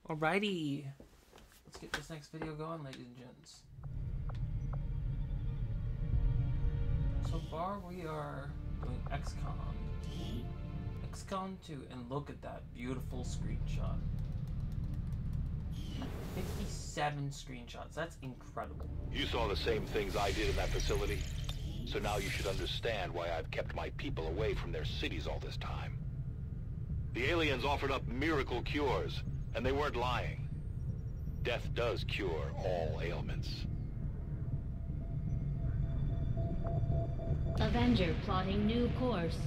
Alrighty, let's get this next video going, ladies and gents. So far, we are doing Xcom. Xcom 2, and look at that beautiful screenshot. 57 screenshots, that's incredible. You saw the same things I did in that facility, so now you should understand why I've kept my people away from their cities all this time. The aliens offered up miracle cures, and they weren't lying. Death does cure all ailments. Avenger plotting new course.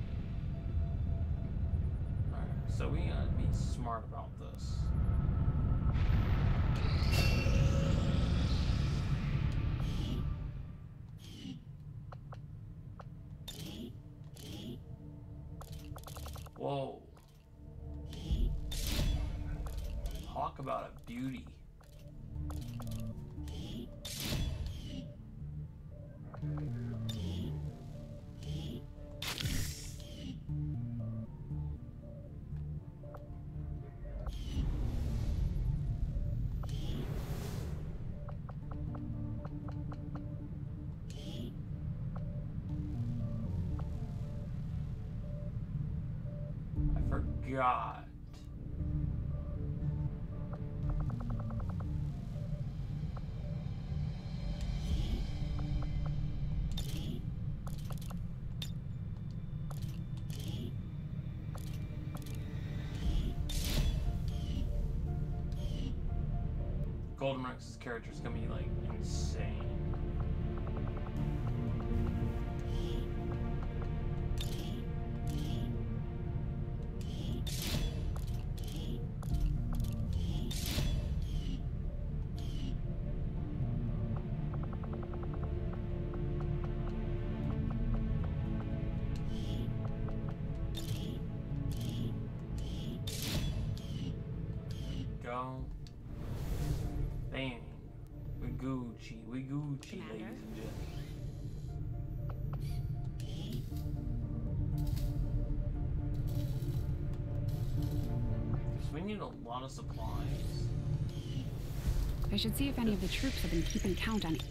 Alright, so we gotta be smart about this. Whoa. Talk about a beauty. I forgot. Golden Rex's character is gonna be like insane. Go. Bang. We Gucci, ladies and gentlemen. So we need a lot of supplies. I should see if any of the troops have been keeping count on it.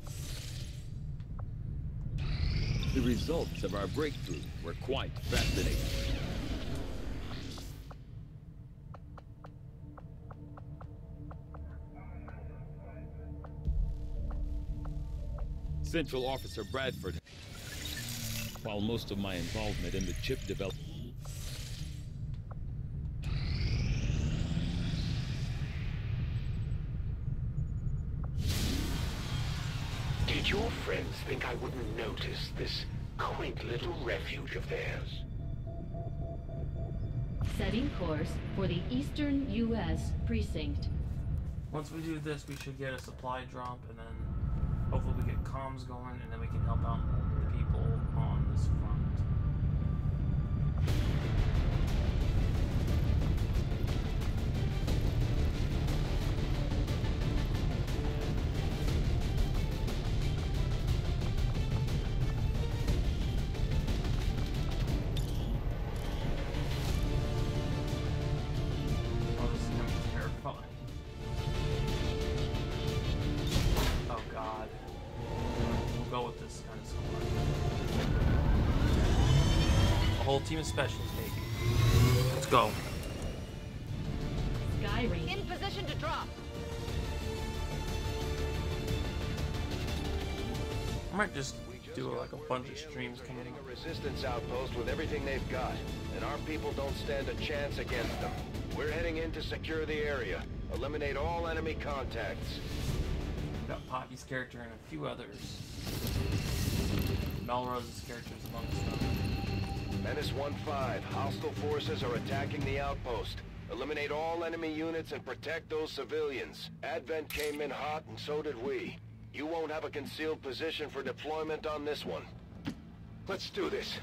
The results of our breakthrough were quite fascinating. Central Officer Bradford, while most of my involvement in the chip development. Did your friends think I wouldn't notice this quaint little refuge of theirs? Setting course for the Eastern U.S. precinct. Once we do this, we should get a supply drop, and then hopefully we get comms going, and then we can help out the people on this front. Oh, this is gonna be terrifying. Oh god. We'll go with this kind of score. A whole team of specials, baby. Let's go. Skyring. In position to drop. I might just do like a bunch of streams coming Hitting up. a resistance outpost with everything they've got, and our people don't stand a chance against them. We're heading in to secure the area. Eliminate all enemy contacts. Got Poppy's character and a few others. Melrose's characters amongst them. Menace 1-5. Hostile forces are attacking the outpost. Eliminate all enemy units and protect those civilians. Advent came in hot, and so did we. You won't have a concealed position for deployment on this one. Let's do this.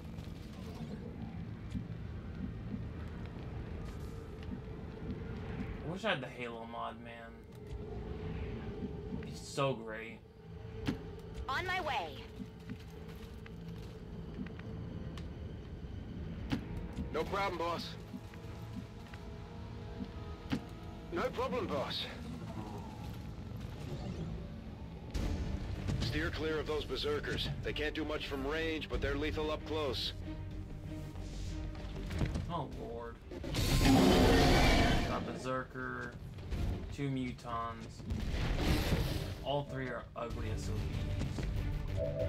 I wish I had the Halo mod, man. It'd be so great. On my way. No problem, boss. No problem, boss. Steer clear of those berserkers. They can't do much from range, but they're lethal up close. Oh lord. Got Berserker, 2 Mutons. All 3 are ugly SOBs.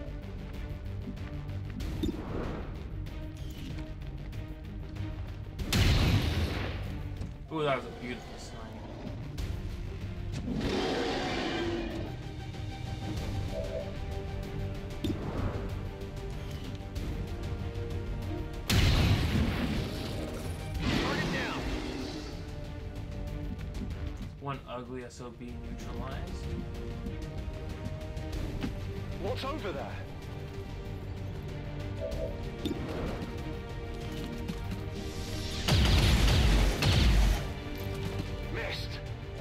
Ooh, that was a beautiful snipe. One ugly SOB neutralized. What's over there? Missed.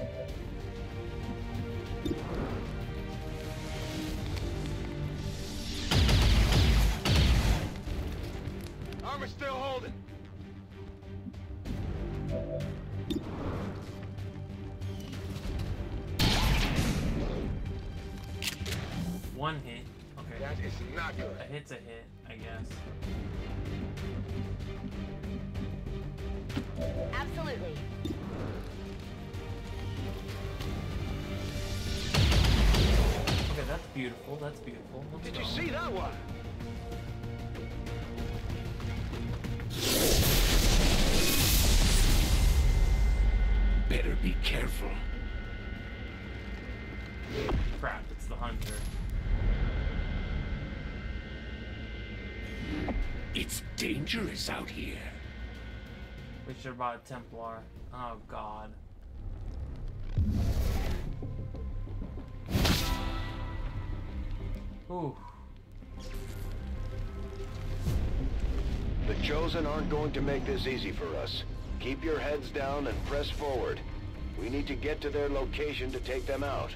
Armor's still holding. One hit. Okay. That is not good. A hit's a hit, I guess. Absolutely. Okay, that's beautiful. That's beautiful. Let's Did go. you see that one? Better be careful. Crap, it's the hunter. It's dangerous out here. We should have bought a Templar. Oh god. Ooh. The Chosen aren't going to make this easy for us. Keep your heads down and press forward. We need to get to their location to take them out.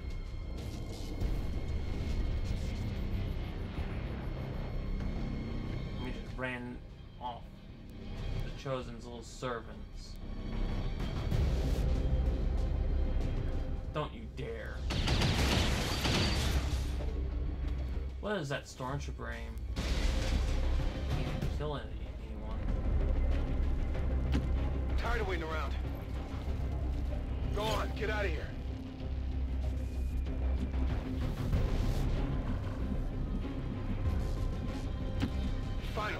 We just ran off the Chosen's little servants. Don't you dare. What is that stormtrooper aim? He didn't kill anyone. Tired of waiting around. Go on, get out of here. Finally.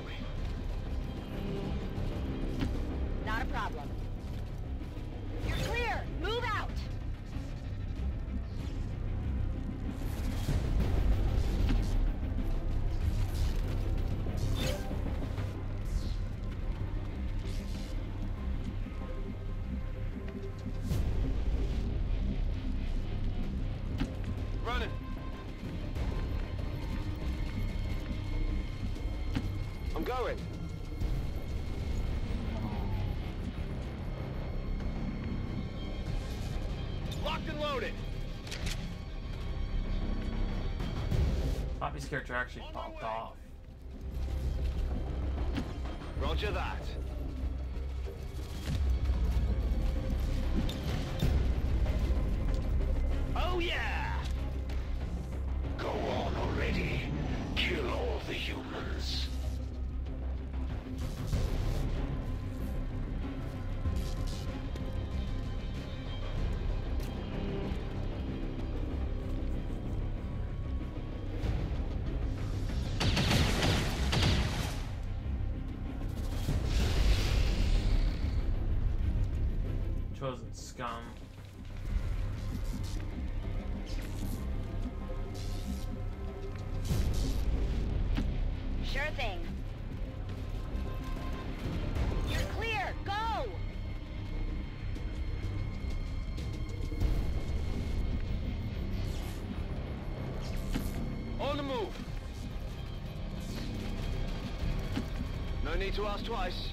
Not a problem. You're clear. Move out. Running. I'm going. Locked and loaded. Poppy's character actually popped off. Roger that. Oh yeah! Go on already. Kill all the humans. Chosen scum. Sure thing. You're clear. Go. On the move. No need to ask twice.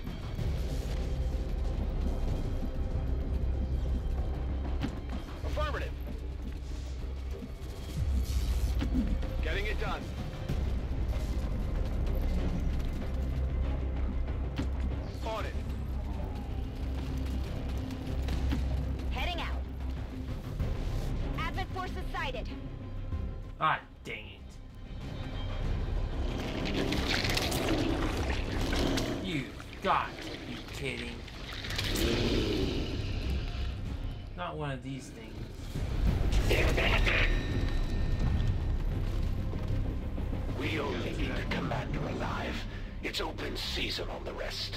Affirmative. Getting it done. On it. Heading out. sighted. Ah, dang it. You've got to be kidding. Not one of these things. We only need the commander alive. It's open season on the rest.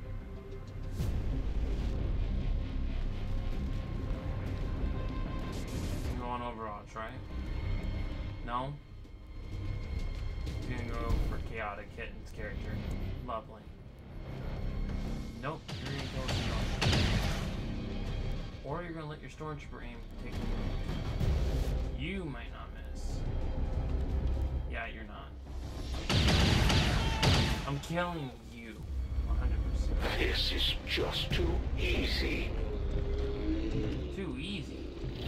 You're going Overwatch, right? No? You're gonna go for Chaotic Kitten's character. Lovely. Nope, you're gonna go with Stormtrooper. Or you're gonna let your Stormtrooper aim take you. You might not miss. Yeah, you're not. I'm killing you. 100%. This is just too easy. Too easy.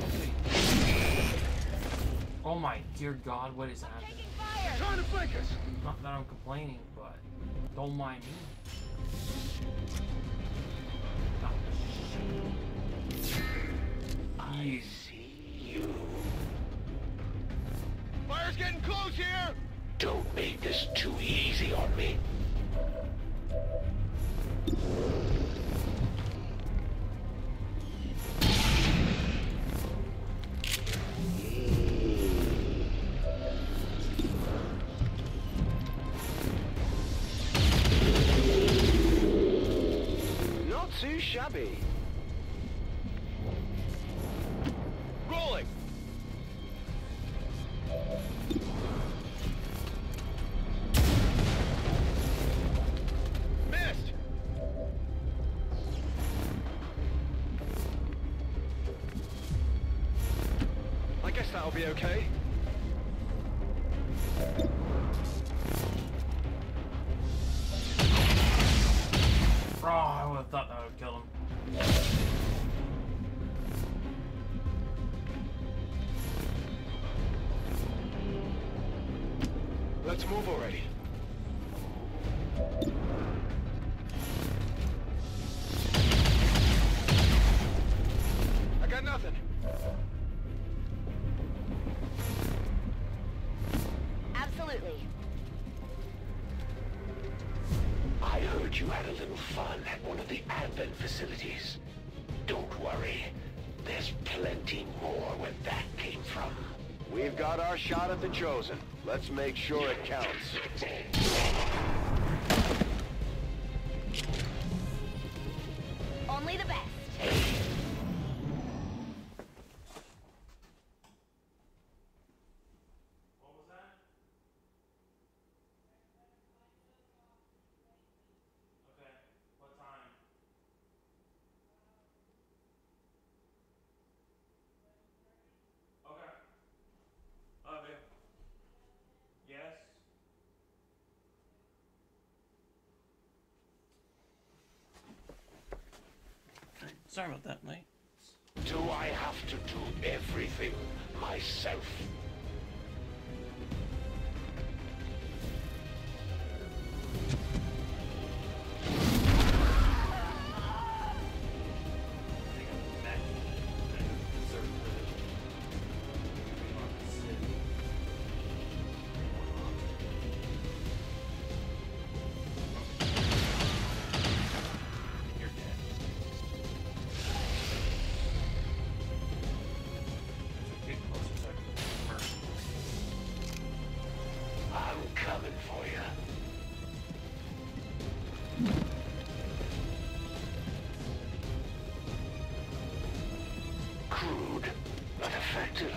Oh my dear God, what is happening? Taking fire. Trying to flank us. Not that I'm complaining, but don't mind me. I see you. Fire's getting close here. Don't make this too easy on me. Not too shabby. Rolling. Missed. I guess that'll be okay. Oh, I would have thought that would kill him. Let's move already. I got nothing. Absolutely. I heard you had a little fun at one of the Advent facilities. Don't worry. There's plenty more where that came from. We've got our shot at the Chosen. Let's make sure it counts. Only the best. What was that? Okay, what time? Okay. Love you. Yes? Okay, sorry about that, mate. Do I have to do everything myself? You're dead. Get closer so I can first. I'm coming for you. Crude, but effective.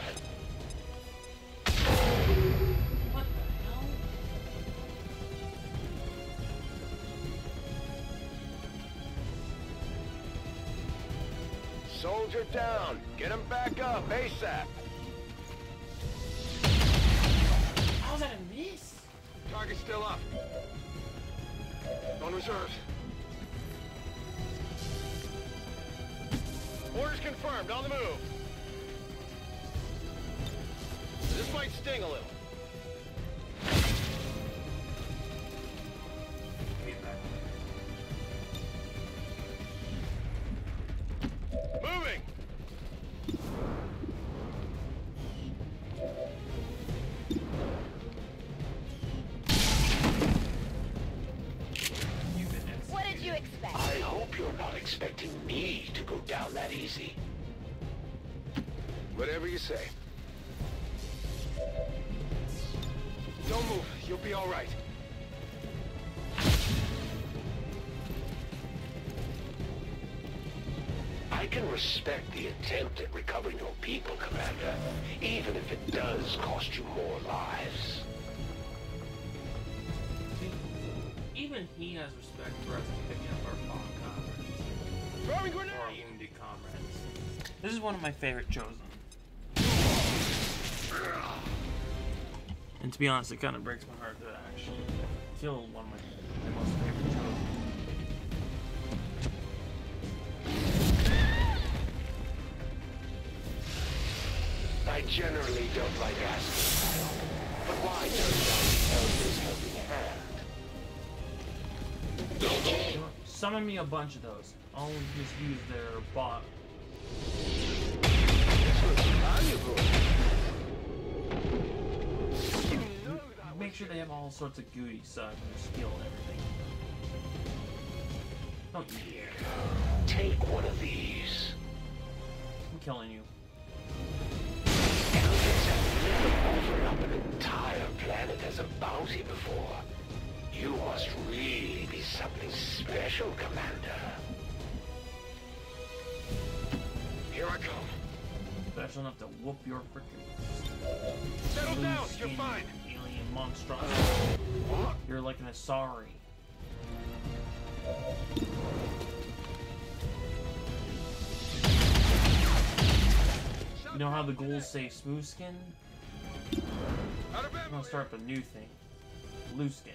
What the hell? Soldier down. Get him back up ASAP. How's that a miss? Target's still up. On reserves. Orders confirmed. On the move. This might sting a little. Get back. Moving. you expect? I hope you're not expecting me to go down that easy. Whatever you say. Don't move. You'll be all right. I can respect the attempt at recovering your people, Commander, even if it does cost you more lives. Even he has respect for us picking up our fallen comrades. Throwing Or grenade! wounded comrades. This is one of my favorite Chosen. And to be honest, it kind of breaks my heart to actually kill one of my most favorite Chosen. I generally don't like asking, but why does that help his helping hand? You know what? Summon me a bunch of those. I'll just use their bot. Make sure they have all sorts of goodies so I can skill and everything. Don't you dare. Take one of these. I'm killing you. Aliens have never offered up an entire planet as a bounty before. You must really be something special, Commander. Here I come. Special enough to whoop your frickin' Settle down. You're blue-skinned fine. alien monstrosity. You're like an Asari. You know how the ghouls say smooth skin? Out of I'm ammo gonna start up a new thing. Blue skin.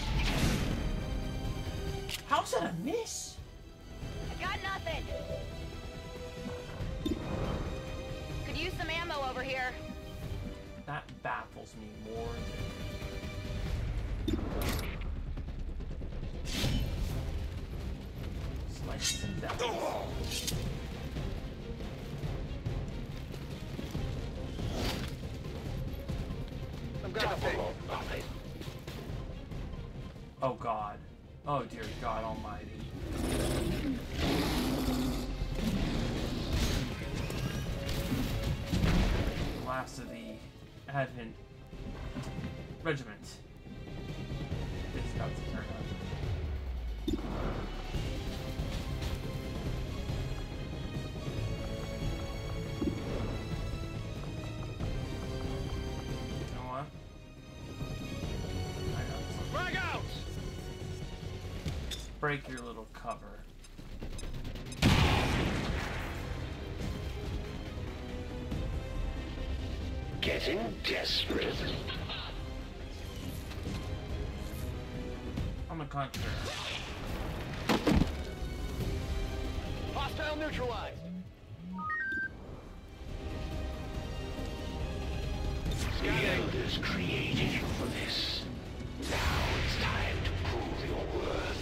How's that a miss? I got nothing. Could use some ammo over here. That baffles me more than... Slices and dice. I'm gonna Double take. or nothing. Oh god. Oh dear God Almighty. Last of the Advent Regiment is about to turn up. You know what? I got something. Frag out! Break your little cover. Getting desperate. On the contrary. Hostile neutralized. The Elders created you for this. Now it's time to prove your worth.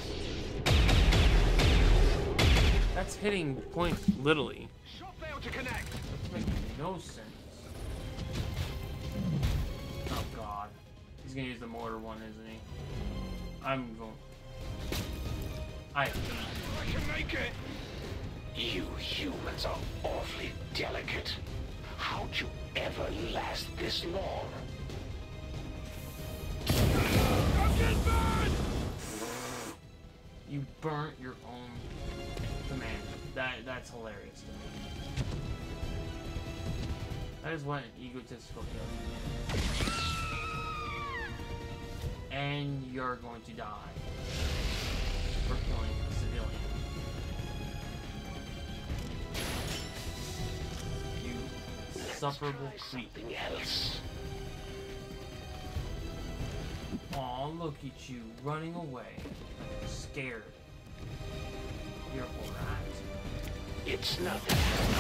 That's hitting point literally. Shot failed to connect. That's making no sense. Oh god. He's gonna use the mortar one, isn't he? I'm going... I I can make it. You humans are awfully delicate. How'd you ever last this long? I'm getting burned. You burnt your own command. That's hilarious to me. That is what an egotistical killing. And you're going to die for killing a civilian. You insufferable Try creep. something else. Aw, look at you running away. Scared. Fearful rat. It's nothing.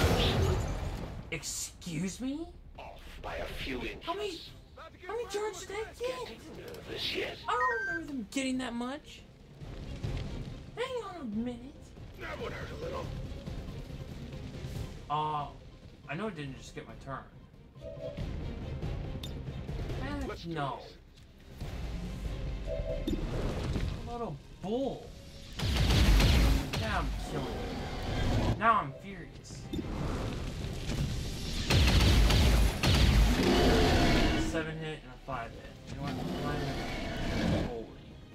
Excuse me? Off by a few inches. How many turns did that get? Getting nervous yet? I don't remember them getting that much. Hang on a minute. That would hurt a little. I know it didn't just skip my turn. Let's do No. this. What a bull. I'm killing you. Now I'm furious. 7 hit and a 5 hit. You know what? Holy.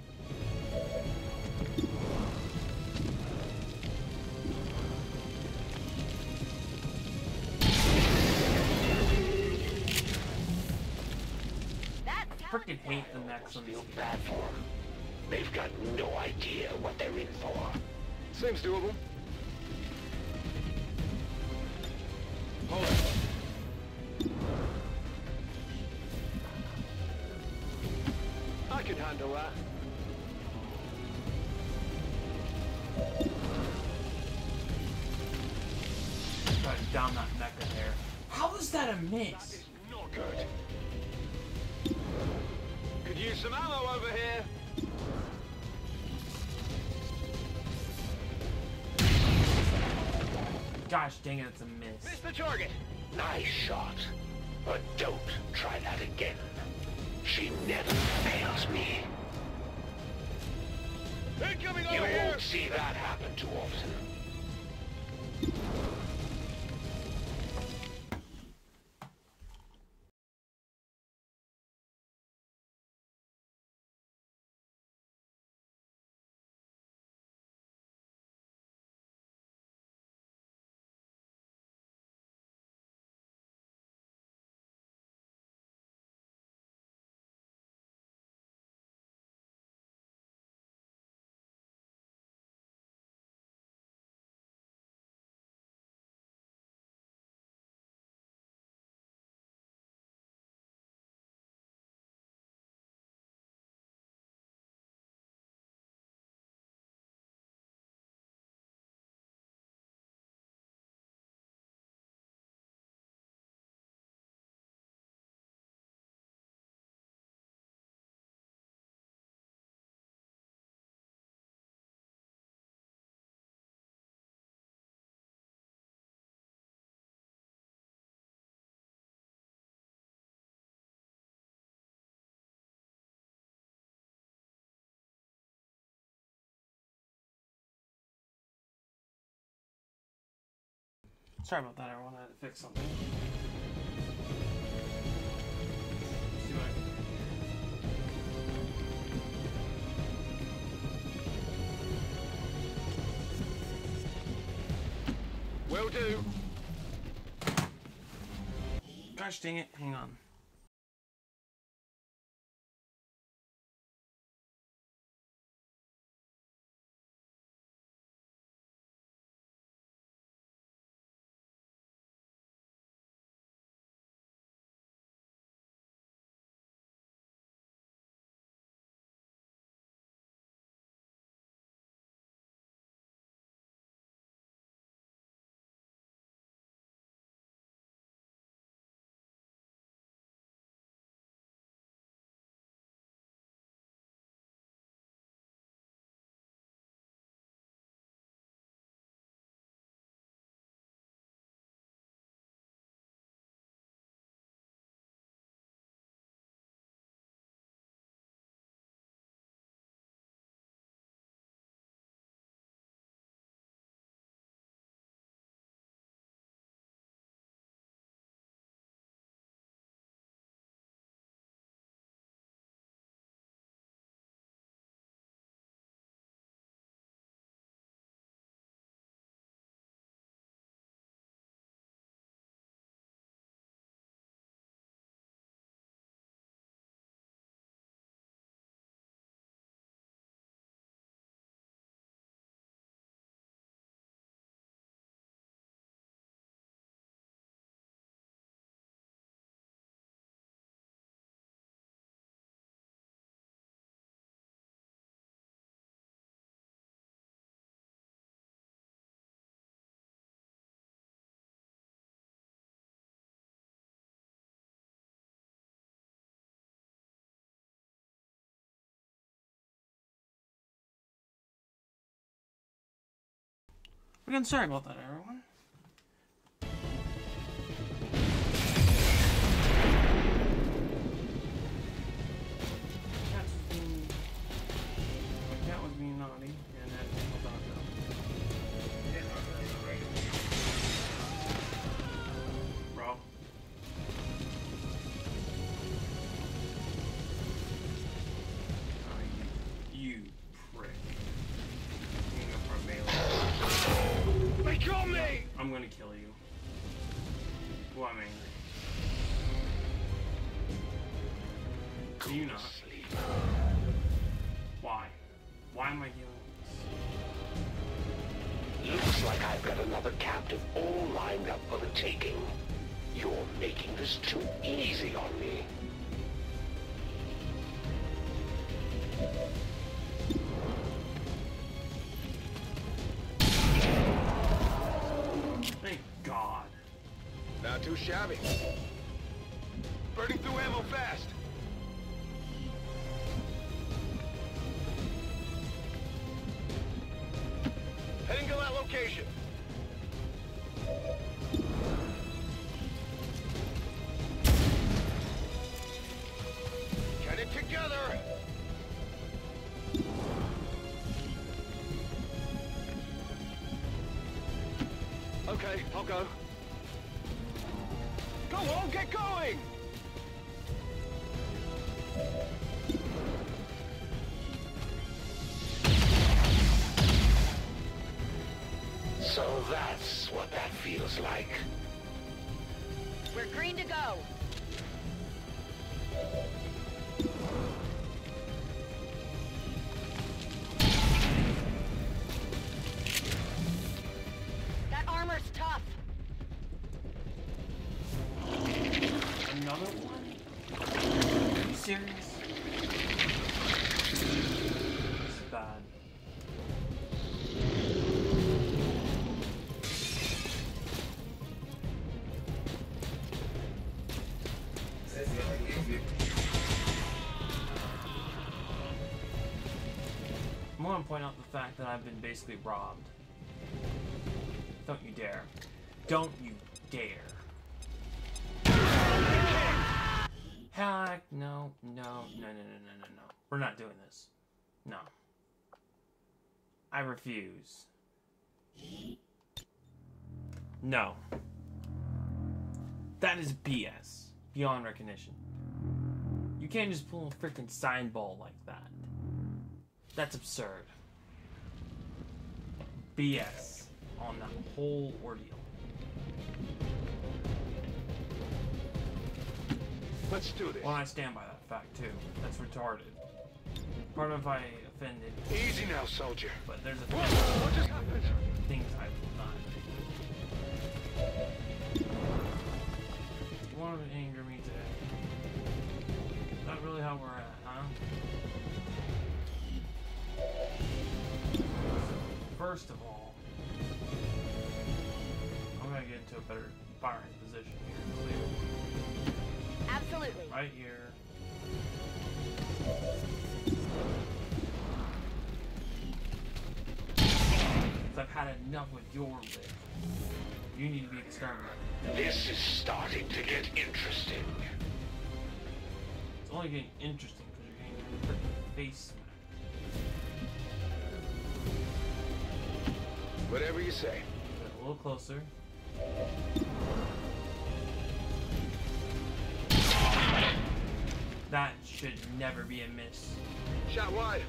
Freaking hate the mechs on these Feel bad for them. They've got no idea what they're in for. Seems doable. Hold it. I can handle that. Try to down that mecha there. How is that a miss? That is not good. Could use some ammo over here. Gosh dang it, it's a miss. Missed the target. Nice shot. But don't try that again. She never fails me. Incoming You over here. won't see that happen too often. Sorry about that, everyone. I had to fix something. Let's see what I can do here. Will do. Gosh dang it, hang on. Again, sorry about that, everyone. Cat was being naughty, and that hold on now. I'm gonna kill you. Oh, I'm angry. Do you not? Why? Why am I doing this? Looks like I've got another captive all lined up for the taking. You're making this too easy on me. Thank God. Not too shabby. Burning through ammo fast. Heading to that location. Get it together. Okay, I'll go. Go on, get going! So that's what that feels like. We're green to go. That armor's tough. Another one? Are you serious? This is bad. I want to point out the fact that I've been basically robbed. Don't you dare. Don't you dare. Heck, no. We're not doing this. No. I refuse. No. That is BS. Beyond recognition. You can't just pull a freaking sign ball like that. That's absurd. BS on that whole ordeal. Let's do this. Well, I stand by that fact too. That's retarded. Pardon if I offended. Easy now, soldier. But there's a Whoa, what just happened? things I will not do. You want to anger me today? Is that really how we're at, huh? First of all, I'm gonna get into a better firing position here. Clear. Absolutely. Right here. I've had enough with your lid. You need to be exterminated. This is starting to get interesting. It's only getting interesting because you're getting your freaking face smacked. Whatever you say. Get a little closer. That should never be a miss. Shot wide.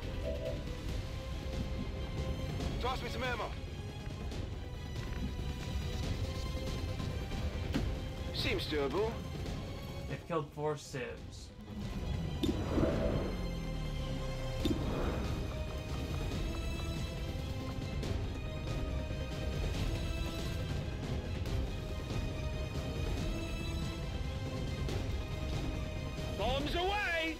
Toss me some ammo. Seems doable. They've killed 4 civs. Bombs away!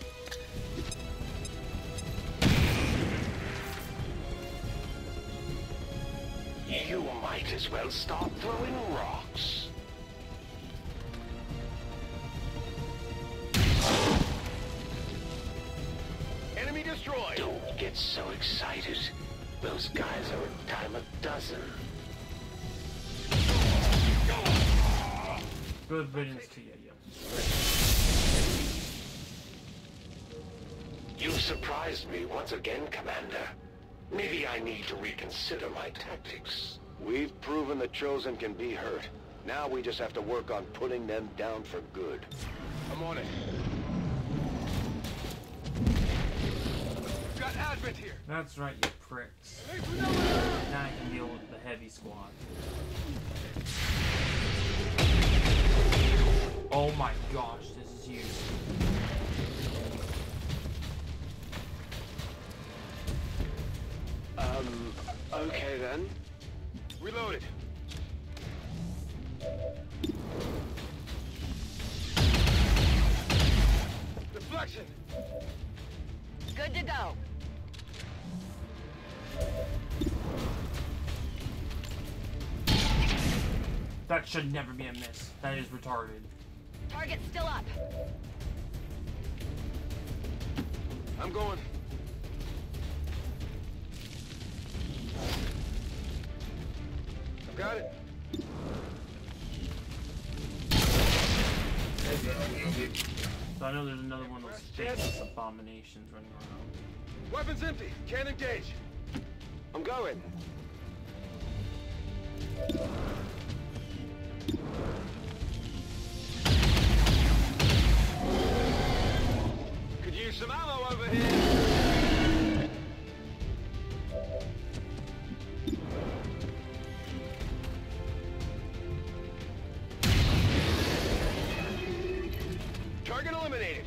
You might as well start throwing rocks. Enemy destroyed! Don't get so excited. Those guys are a dime a dozen. Good riddance to you, You surprised me once again, Commander. Maybe I need to reconsider my tactics. We've proven the Chosen can be hurt. Now we just have to work on putting them down for good. I'm on it. We've got Advent here. That's right, you pricks. Now I can deal with the heavy heavy squad. Oh my gosh, this is huge. Okay then. Reloaded. Deflection! Good to go. That should never be a miss. That is retarded. Target's still up. I'm going. I've got it. So I know there's another one of those spaceless abominations running around. Weapons empty. Can't engage. I'm going. Could use some ammo over here. Target eliminated.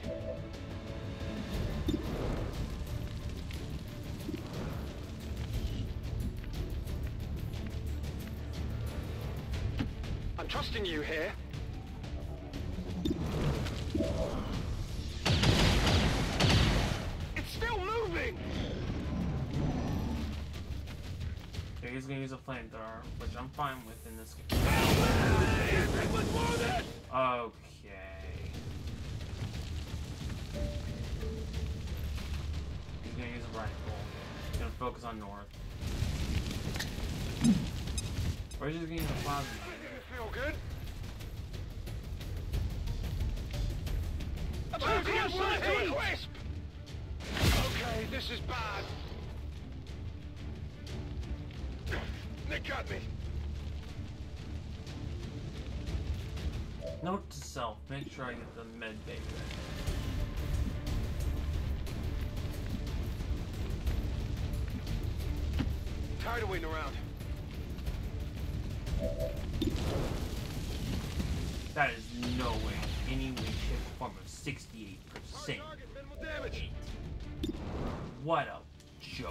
I'm trusting you here. It's still moving! Okay, he's gonna use a flamethrower, which I'm fine with in this game. Okay. He's gonna use a rifle. He's gonna focus on north. Or he's just gonna use a plasma. Feel good? About to get sliced to a crisp! Okay, this is bad. Nick got me. Note to self, make sure I get the med bay ready. Tired of waiting around. That is no way, any way, shape, or form of 68%. Target, minimal damage. What a joke.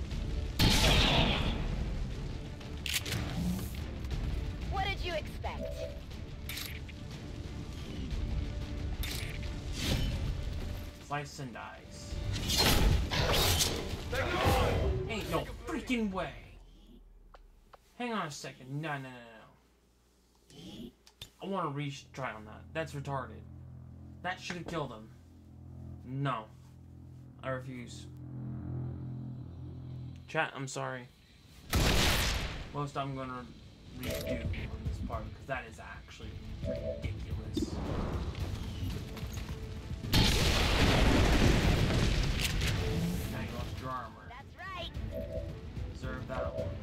What did you expect? Slice and dice. They're gone! Ain't no freaking way. Hang on a second. No. I want to retry on that. That's retarded. That should have killed him. No. I refuse. Chat, I'm sorry. Most I'm gonna redo on this part because that is actually ridiculous. Now you lost your armor. That's right. Deserve that one.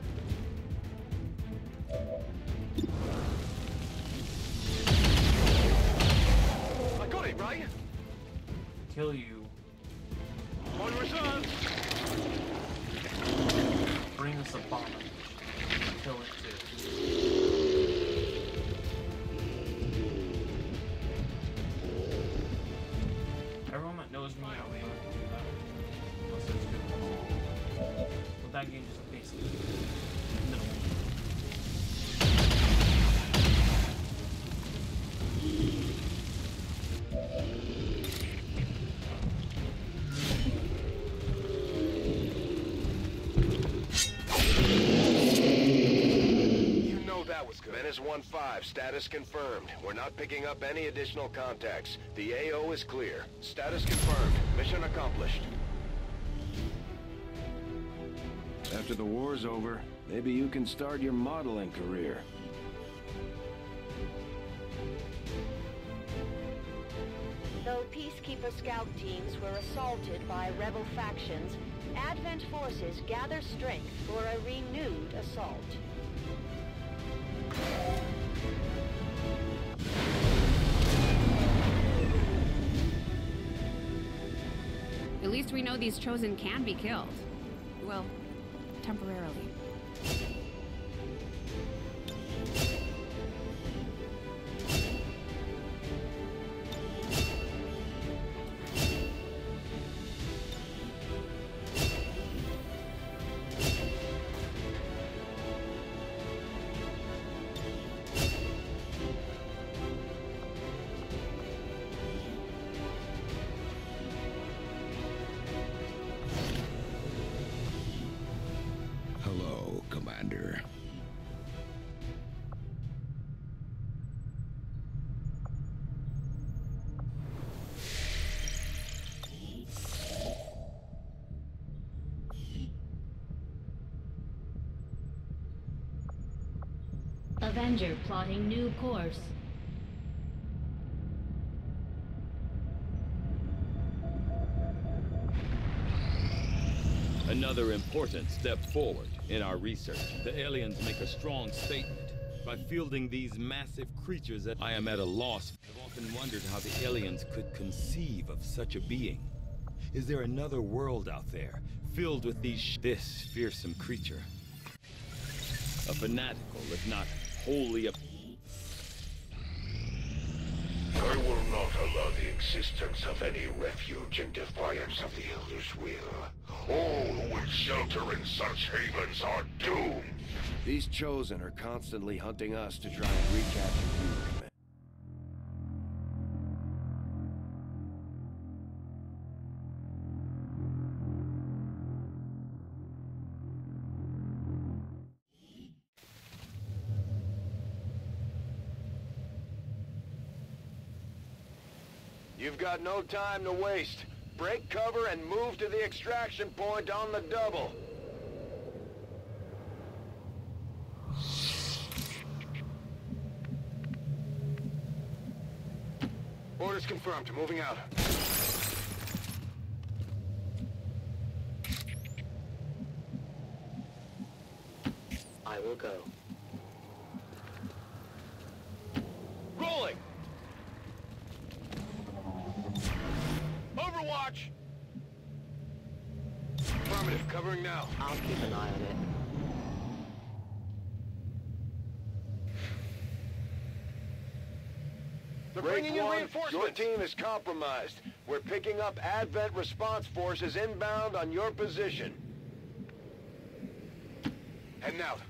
I got it, right? Kill you. On return! Bring us a bomb. Kill it too. Everyone that knows me, I would not do that. Unless it's good. But that game just basically middle. Menace 1-5, status confirmed. We're not picking up any additional contacts. The AO is clear. Status confirmed. Mission accomplished. After the war's over, maybe you can start your modeling career. Though Peacekeeper scout teams were assaulted by rebel factions, Advent forces gather strength for a renewed assault. At least we know these Chosen can be killed. Well, temporarily. Avenger plotting new course. Another important step forward in our research. The aliens make a strong statement. By fielding these massive creatures, that I am at a loss. I've often wondered how the aliens could conceive of such a being. Is there another world out there, filled with this fearsome creature? A fanatical, if not wholly I will not allow the existence of any refuge in defiance of the Elder's will. All who would shelter in such havens are doomed. These Chosen are constantly hunting us to try and recapture you, Commander. You've got no time to waste. Break cover and move to the extraction point on the double. Orders confirmed. Moving out. I will go. Rolling! Overwatch! Affirmative, covering now. I'll keep an eye on it. They're bringing in reinforcements. Your team is compromised. We're picking up Advent response forces inbound on your position. Heading out.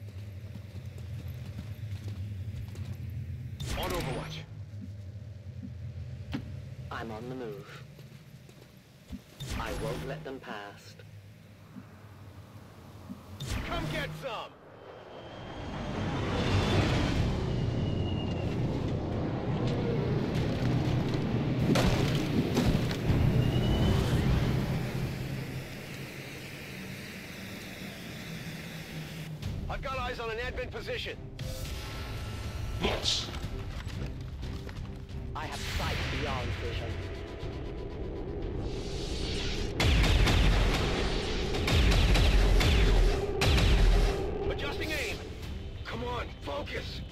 On Overwatch. I'm on the move. I won't let them past. Come get some! I've got eyes on an Advent position. Yes. I have sight beyond vision. Adjusting aim. Come on, focus.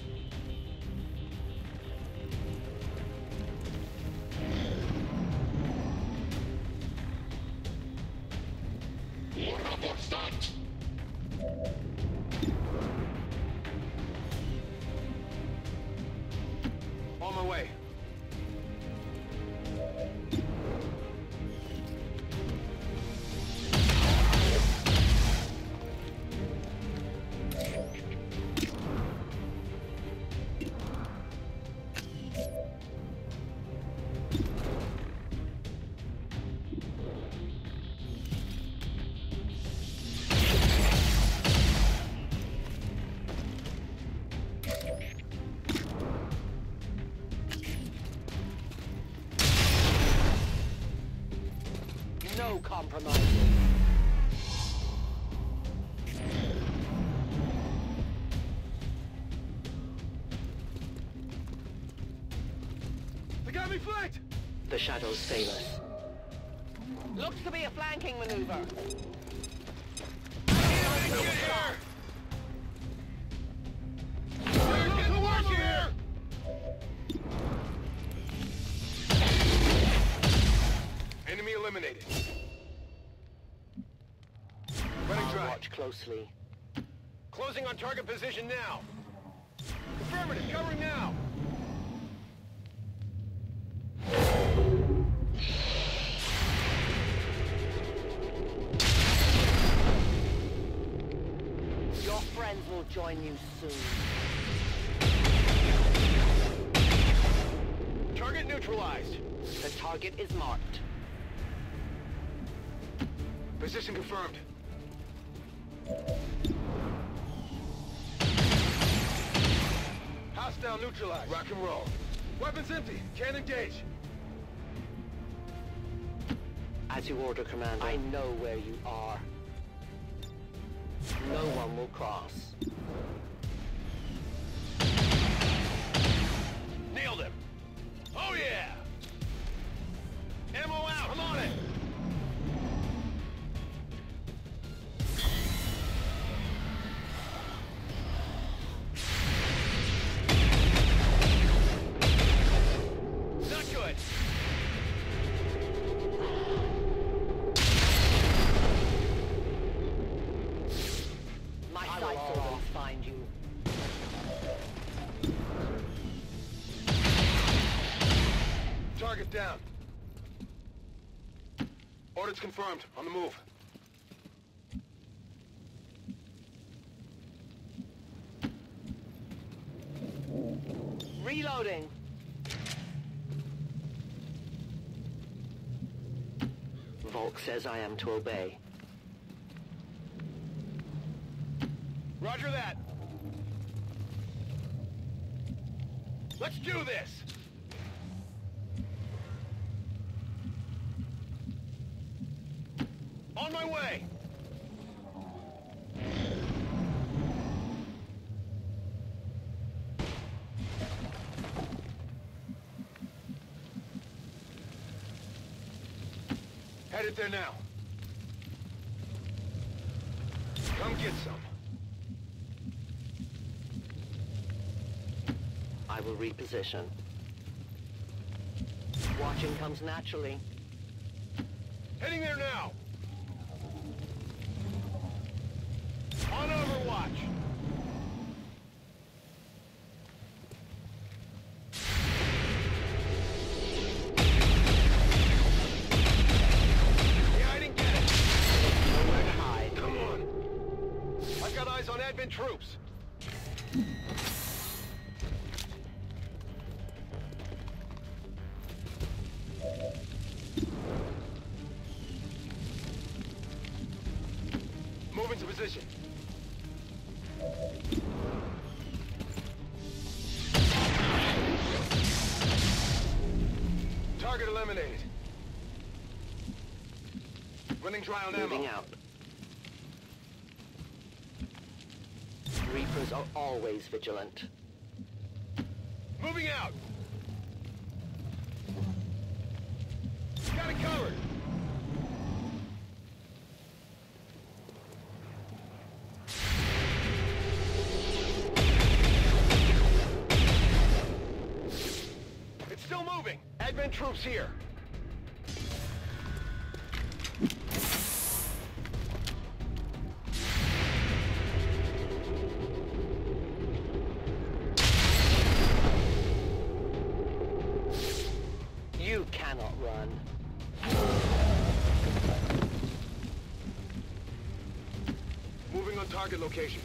What's that? On my way. No compromise. They got me flanked! The shadows fail us. Looks to be a flanking maneuver. Enemy eliminated. Running dry. Watch closely. Closing on target position now. Affirmative, covering now. Your friends will join you soon. Target neutralized. The target is marked. Position confirmed. Hostile neutralized. Rock and roll. Weapons empty. Can't engage. As you order, Commander. I know where you are. No one will cross. This'll find you. Target down. Orders confirmed. On the move. Reloading. Volk says I am to obey. Roger that. Let's do this. On my way. Headed there now. Come get some. I will reposition. Watching comes naturally. Heading there now. On Overwatch. Yeah, I didn't get it. Nowhere to hide. Come on. I've got eyes on Advent troops. Move into position. Target eliminated. Running dry on ammo. Moving out. Reapers are always vigilant. Moving out. Got it covered. It's still moving. Advent troops here. You cannot run. Moving on target location.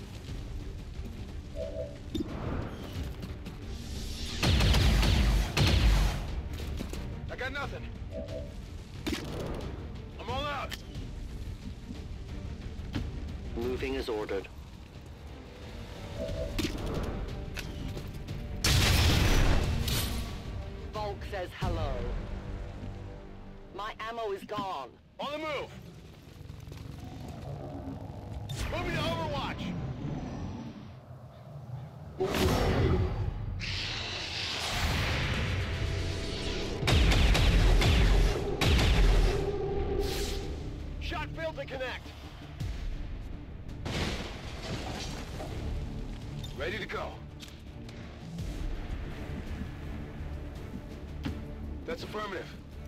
I got nothing. I'm all out. Moving as ordered. Volk says hello. My ammo is gone. On the move. Moving to Overwatch. Shot failed to connect. Ready to go. That's affirmative.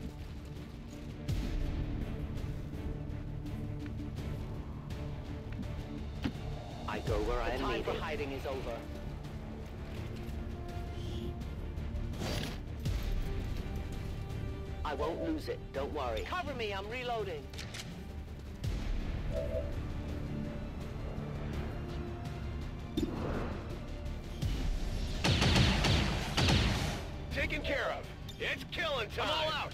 I go where I am needed. The time for hiding is over. I won't lose it, don't worry. Cover me, I'm reloading. Taken care of. It's killing time. I'm all out.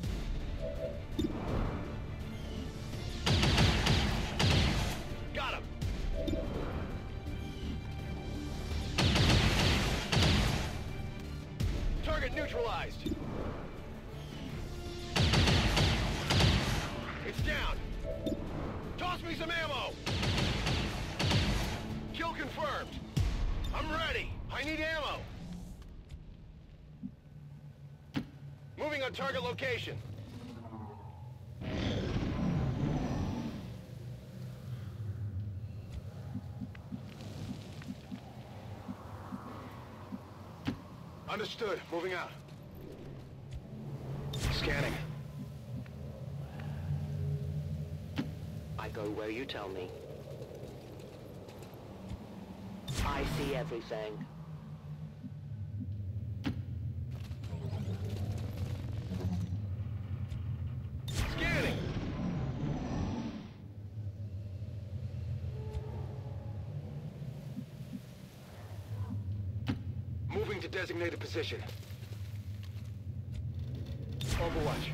Got him. Target neutralized. It's down. Toss me some ammo. Kill confirmed. I'm ready. I need ammo. Moving on target location. Understood. Moving out. Scanning. I go where you tell me. I see everything. Scanning! Moving to designated position. Overwatch.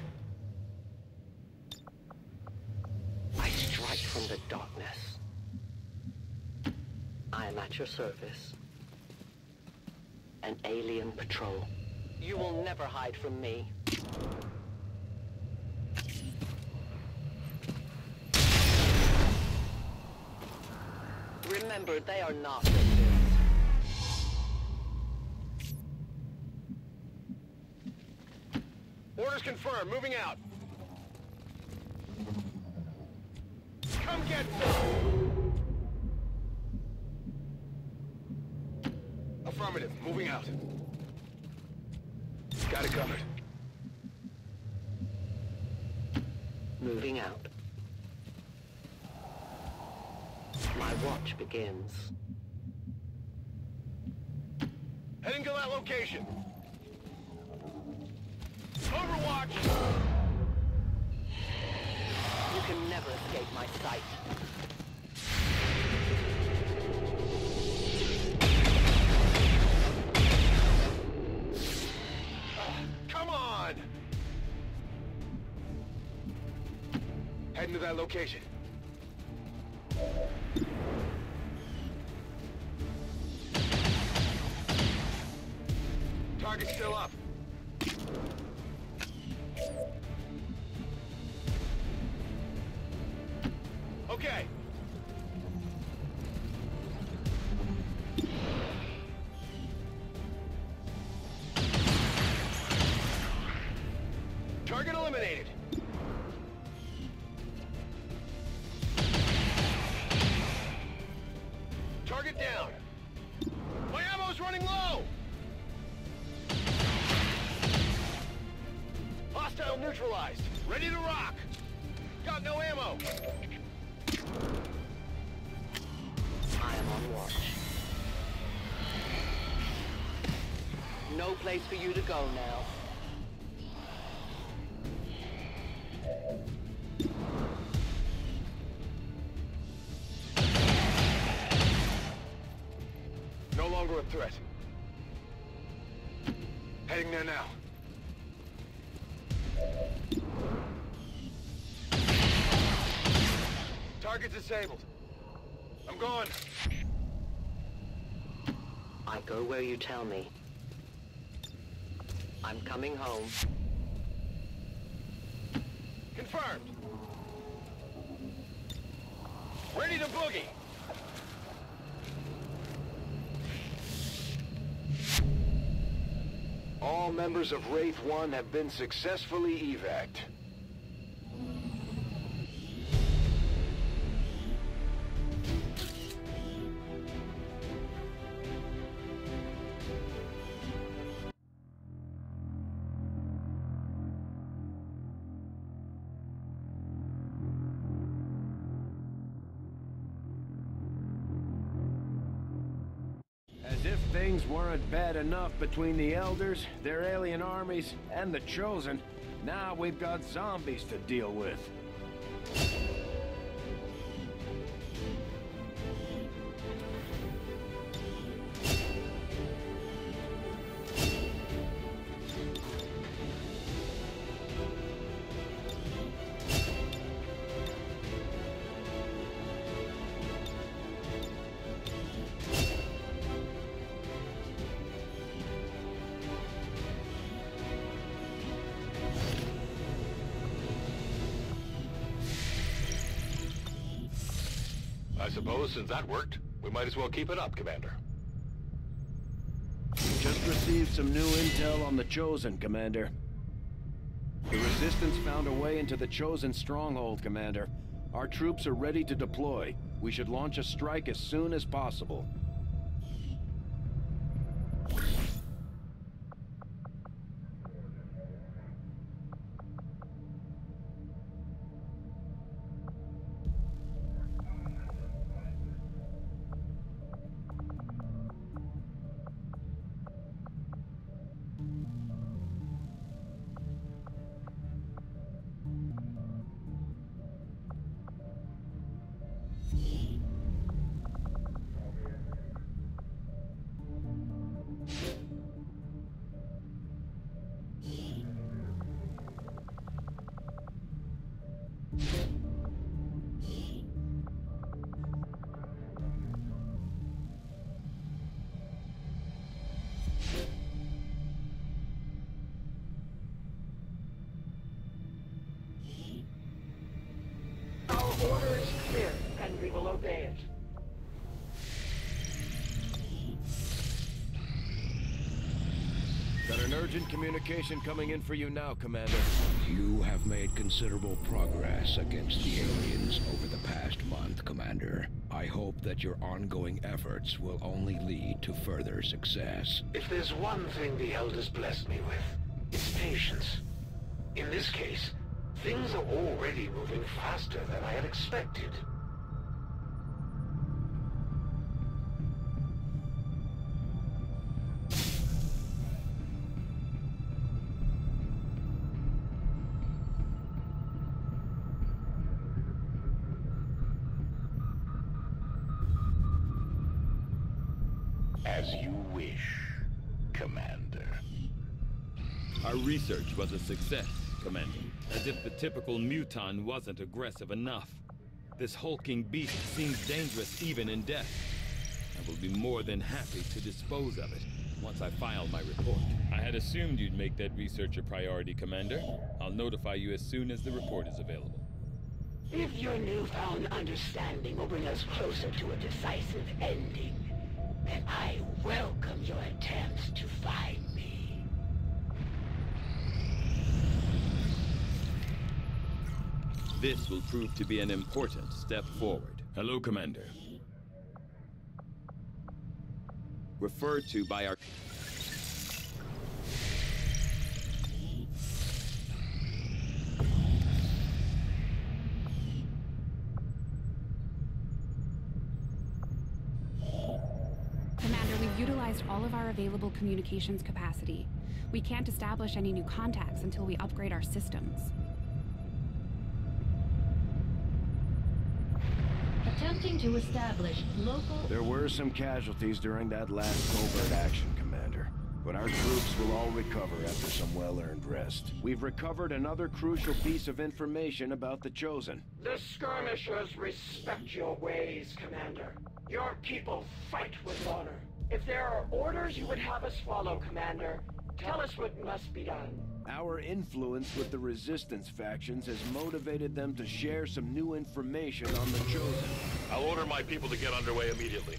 I strike from the darkness. I am at your service. An alien patrol. You will never hide from me. Remember, they are not victims. Orders confirmed. Moving out. Come get some! Affirmative. Moving out. Got it covered. Moving out. My watch begins. Heading to that location. Overwatch! You can never escape my sight. Come on! Heading to that location. Target's still up. Okay. Target eliminated. Target down. My ammo's running low. Hostile neutralized. Ready to rock. Got no ammo. I am on watch. No place for you to go now. No longer a threat. Heading there now. Target disabled. I'm going. I go where you tell me. I'm coming home. Confirmed. Ready to boogie. All members of Wraith 1 have been successfully evac'd. As if things weren't bad enough between the Elders, their alien armies, and the Chosen, now we've got zombies to deal with. I suppose since that worked, we might as well keep it up, Commander. Just received some new intel on the Chosen, Commander. The Resistance found a way into the Chosen stronghold, Commander. Our troops are ready to deploy. We should launch a strike as soon as possible. Urgent communication coming in for you now, Commander. You have made considerable progress against the aliens over the past month, Commander. I hope that your ongoing efforts will only lead to further success. If there's one thing the Elders blessed me with, it's patience. In this case, things are already moving faster than I had expected. As you wish, Commander. Our research was a success, Commander. As if the typical muton wasn't aggressive enough. This hulking beast seems dangerous even in death. I will be more than happy to dispose of it once I file my report. I had assumed you'd make that research a priority, Commander. I'll notify you as soon as the report is available. If your newfound understanding will bring us closer to a decisive ending, then I welcome your attempts to find me. This will prove to be an important step forward. Hello, Commander. Referred to by our... Commander, we've utilized all of our available communications capacity. We can't establish any new contacts until we upgrade our systems. Attempting to establish local... There were some casualties during that last covert action, Commander. But our troops will all recover after some well-earned rest. We've recovered another crucial piece of information about the Chosen. The skirmishers respect your ways, Commander. Your people fight with honor. If there are orders you would have us follow, Commander, tell us what must be done. Our influence with the Resistance factions has motivated them to share some new information on the Chosen. I'll order my people to get underway immediately.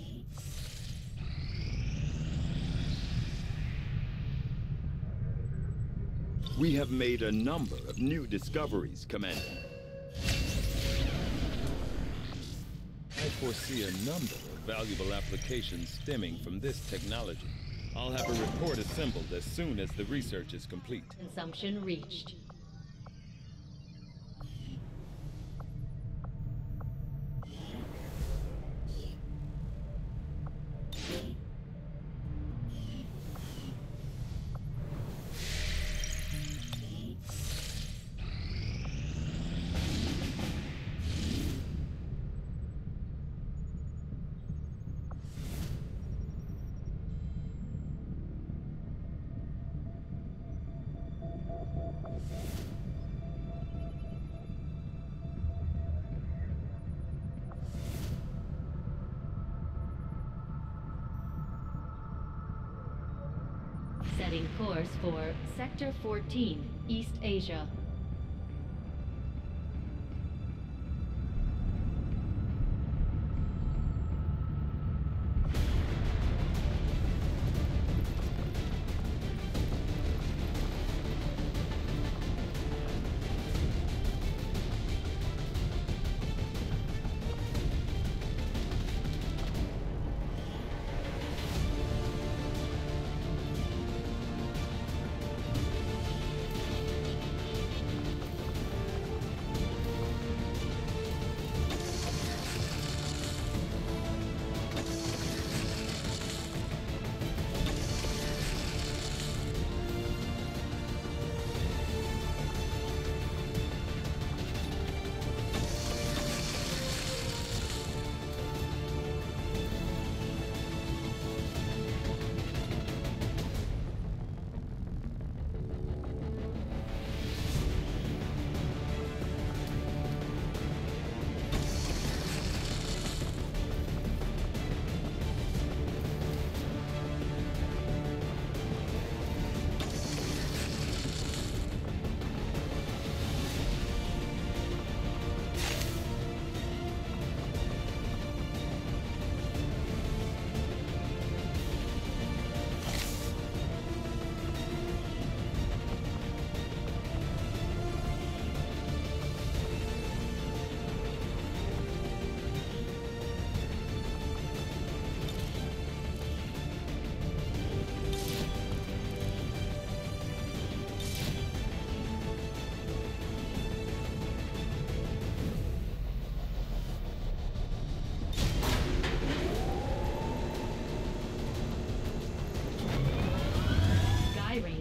We have made a number of new discoveries, Commander. I foresee a number of valuable applications stemming from this technology. I'll have a report assembled as soon as the research is complete. Consumption reached. Setting course for Sector 14, East Asia.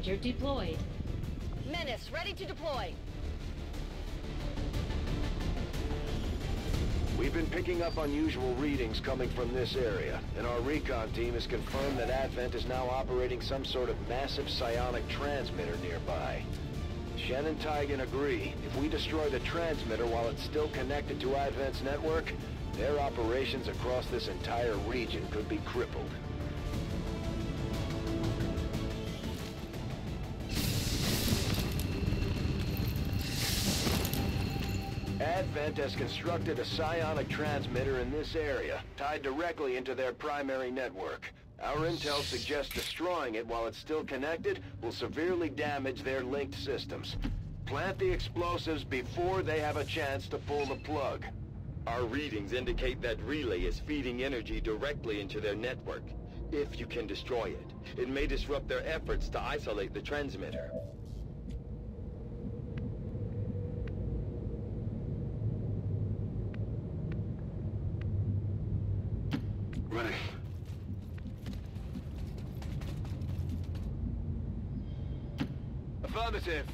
Ranger deployed. Menace, ready to deploy. We've been picking up unusual readings coming from this area, and our recon team has confirmed that Advent is now operating some sort of massive psionic transmitter nearby. Shen and Tygan agree. If we destroy the transmitter while it's still connected to Advent's network, their operations across this entire region could be crippled. Advent has constructed a psionic transmitter in this area, tied directly into their primary network. Our intel suggests destroying it while it's still connected will severely damage their linked systems. Plant the explosives before they have a chance to pull the plug. Our readings indicate that relay is feeding energy directly into their network. If you can destroy it, it may disrupt their efforts to isolate the transmitter. Running. Affirmative.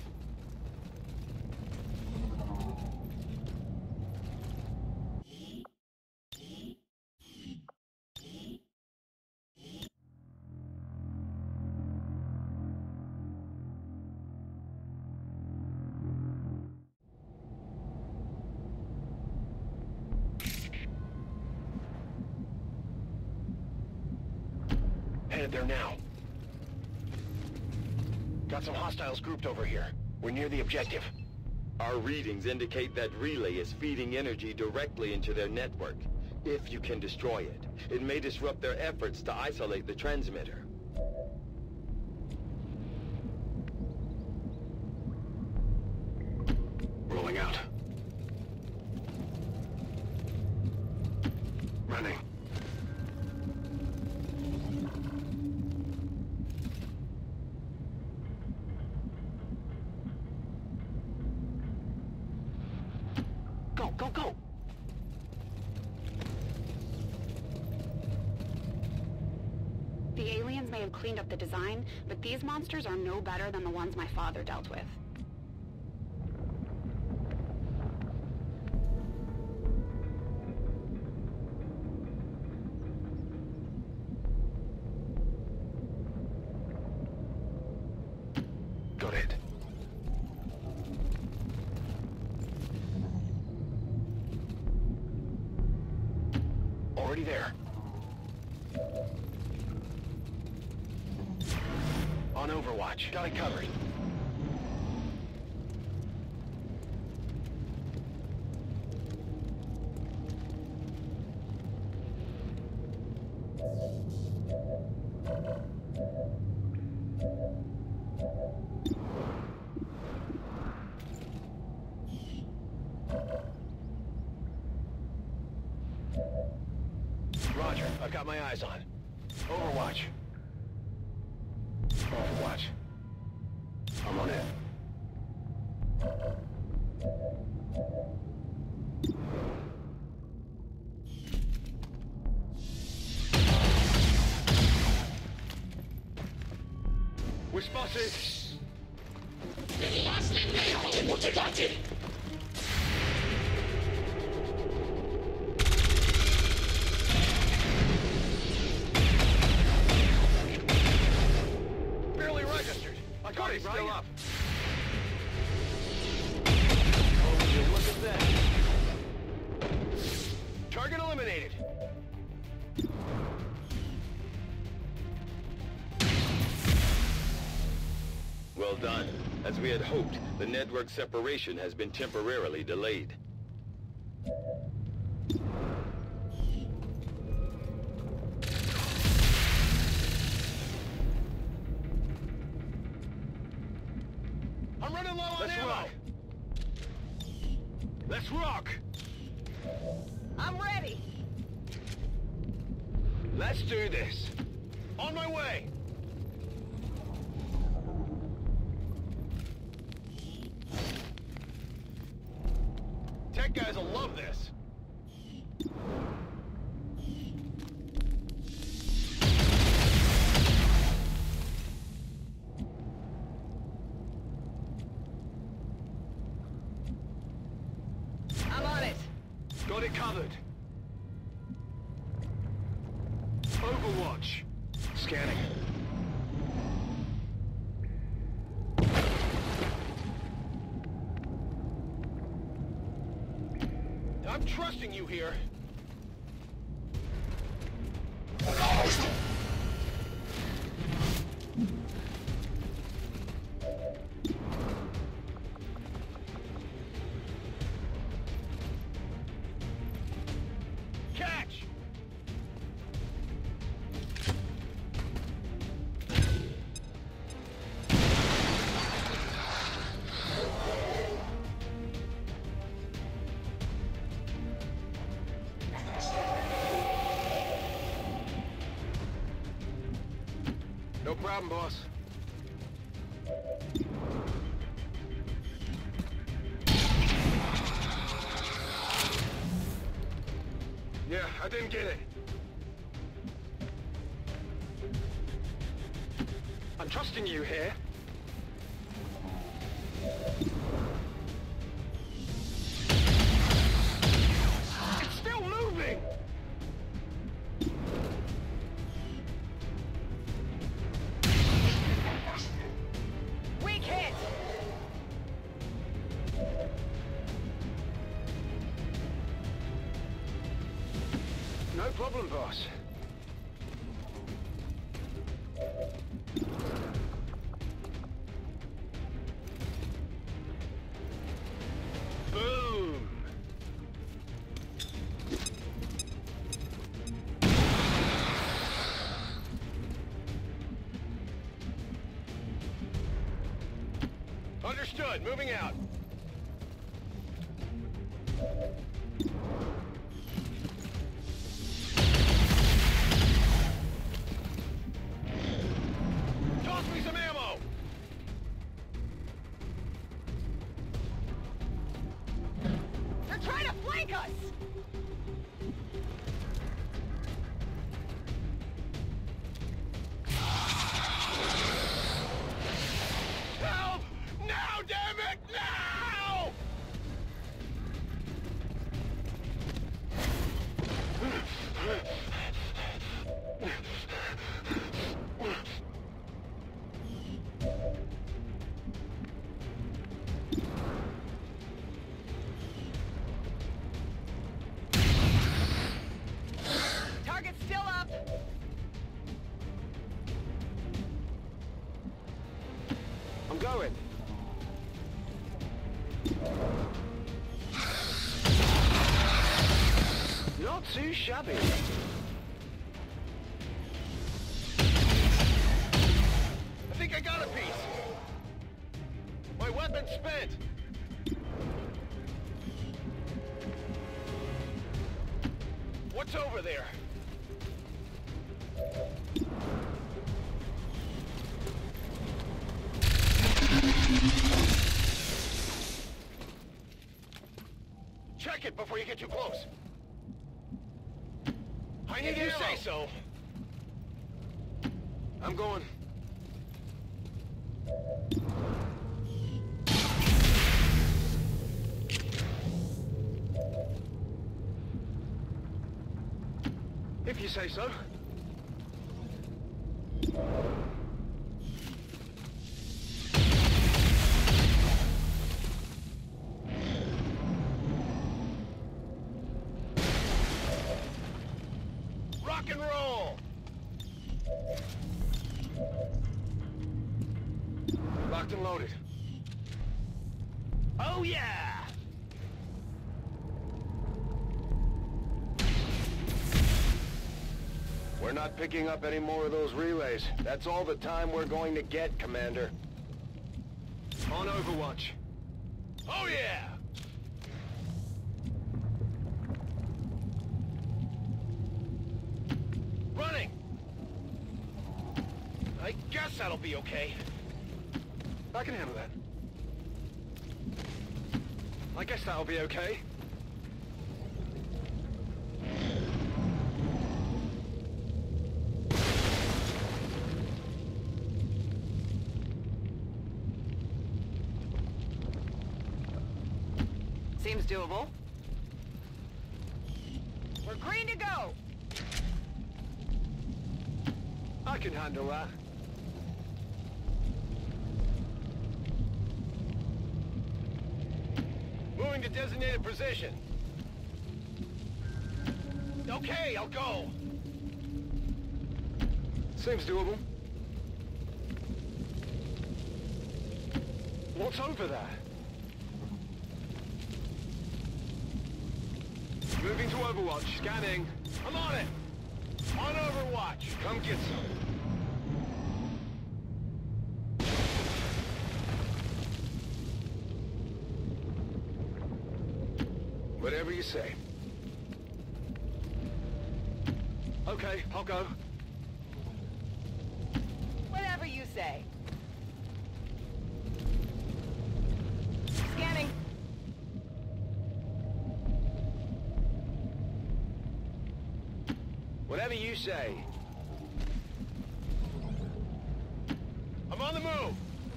Headed there now. Got some hostiles grouped over here. We're near the objective. Our readings indicate that relay is feeding energy directly into their network. If you can destroy it, it may disrupt their efforts to isolate the transmitter. Rolling out. Running. Go, go, go! The aliens may have cleaned up the design, but these monsters are no better than the ones my father dealt with. Got it. Already there. On Overwatch. Got it covered. Roger, I've got my eyes on. Overwatch. Overwatch. I'm on it. We're spotted! Barely registered. I got it, still up. Oh, would you look at that? Target eliminated. Well done. As we had hoped, the network separation has been temporarily delayed. I'm running low on ammo. Let's rock. I'm ready. Let's do this. On my way. Tech guys will love this. covered. Overwatch. Scanning. I'm trusting you here. Catch! No problem, boss. Yeah, I didn't get it. I'm trusting you here. It's still moving! Weak hit! No problem, boss. Boom! Understood. Moving out. Toss me some ammo! They're trying to flank us! Help! Now, damn it! Now! Target's still up! I'm going. Not too shabby. I think I got a piece. My weapon's spent. What's over there? Check it before you get too close. I need you say so. I'm going. If you say so. Rock and roll! Locked and loaded. Oh yeah! We're not picking up any more of those relays. That's all the time we're going to get, Commander. On Overwatch. Oh yeah! Running! I guess that'll be okay. I can handle that. I guess that'll be okay. Seems doable. Green to go! I can handle that. Moving to designated position. Okay, I'll go. Seems doable. What's over there? Moving to Overwatch. Scanning. I'm on it. On Overwatch. Come get some. Whatever you say. Okay, I'll go. Whatever you say. Scanning. Whatever you say. I'm on the move.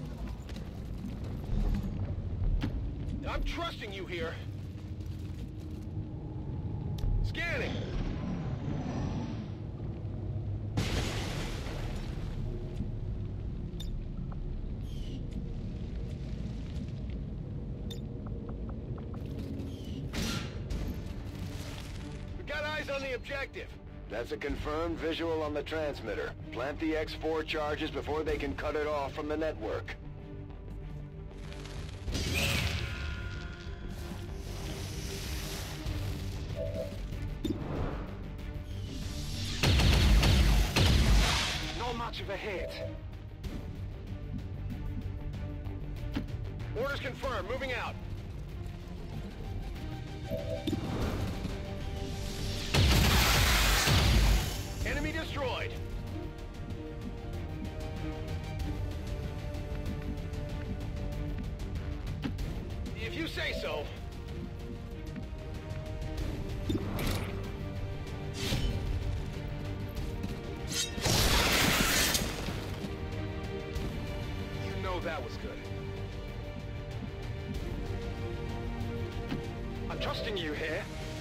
I'm trusting you here. Scanning. We got eyes on the objective. That's a confirmed visual on the transmitter. Plant the X4 charges before they can cut it off from the network. Not much of a hit. Orders confirmed. Moving out. Enemy destroyed. If you say so. You know that was good. I'm trusting you here.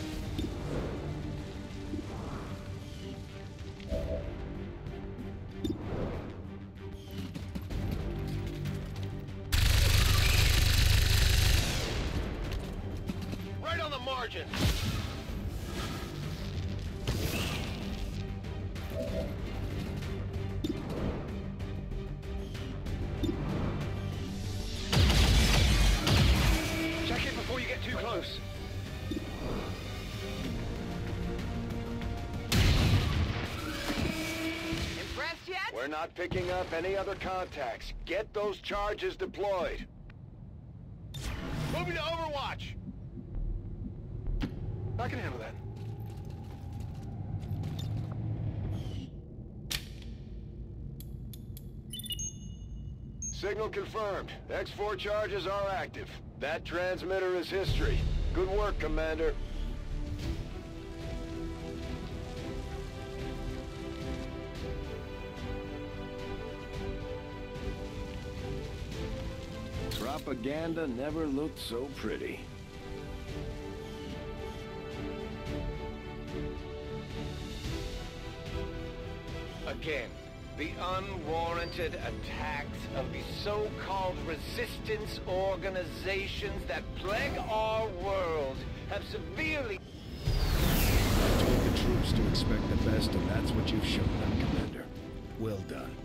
Right on the margin. Check it before you get too close. Impressed yet? We're not picking up any other contacts. Get those charges deployed. Moving to Overwatch. I can handle that. Signal confirmed. X4 charges are active. That transmitter is history. Good work, Commander. Propaganda never looked so pretty. Again, the unwarranted attacks of the so-called resistance organizations that plague our world have severely... I told the troops to expect the best, and that's what you've shown them, Commander. Well done.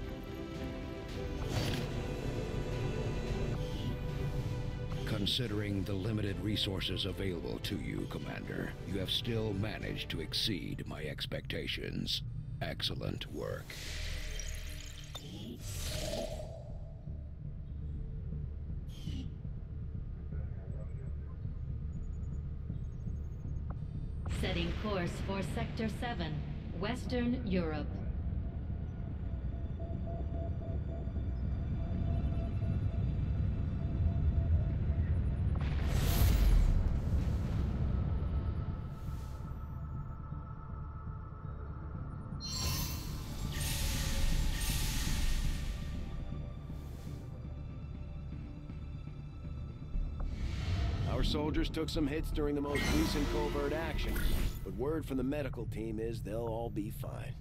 Considering the limited resources available to you, Commander, you have still managed to exceed my expectations. Excellent work. Setting course for Sector 7, Western Europe. Our soldiers took some hits during the most recent covert action, but word from the medical team is they'll all be fine.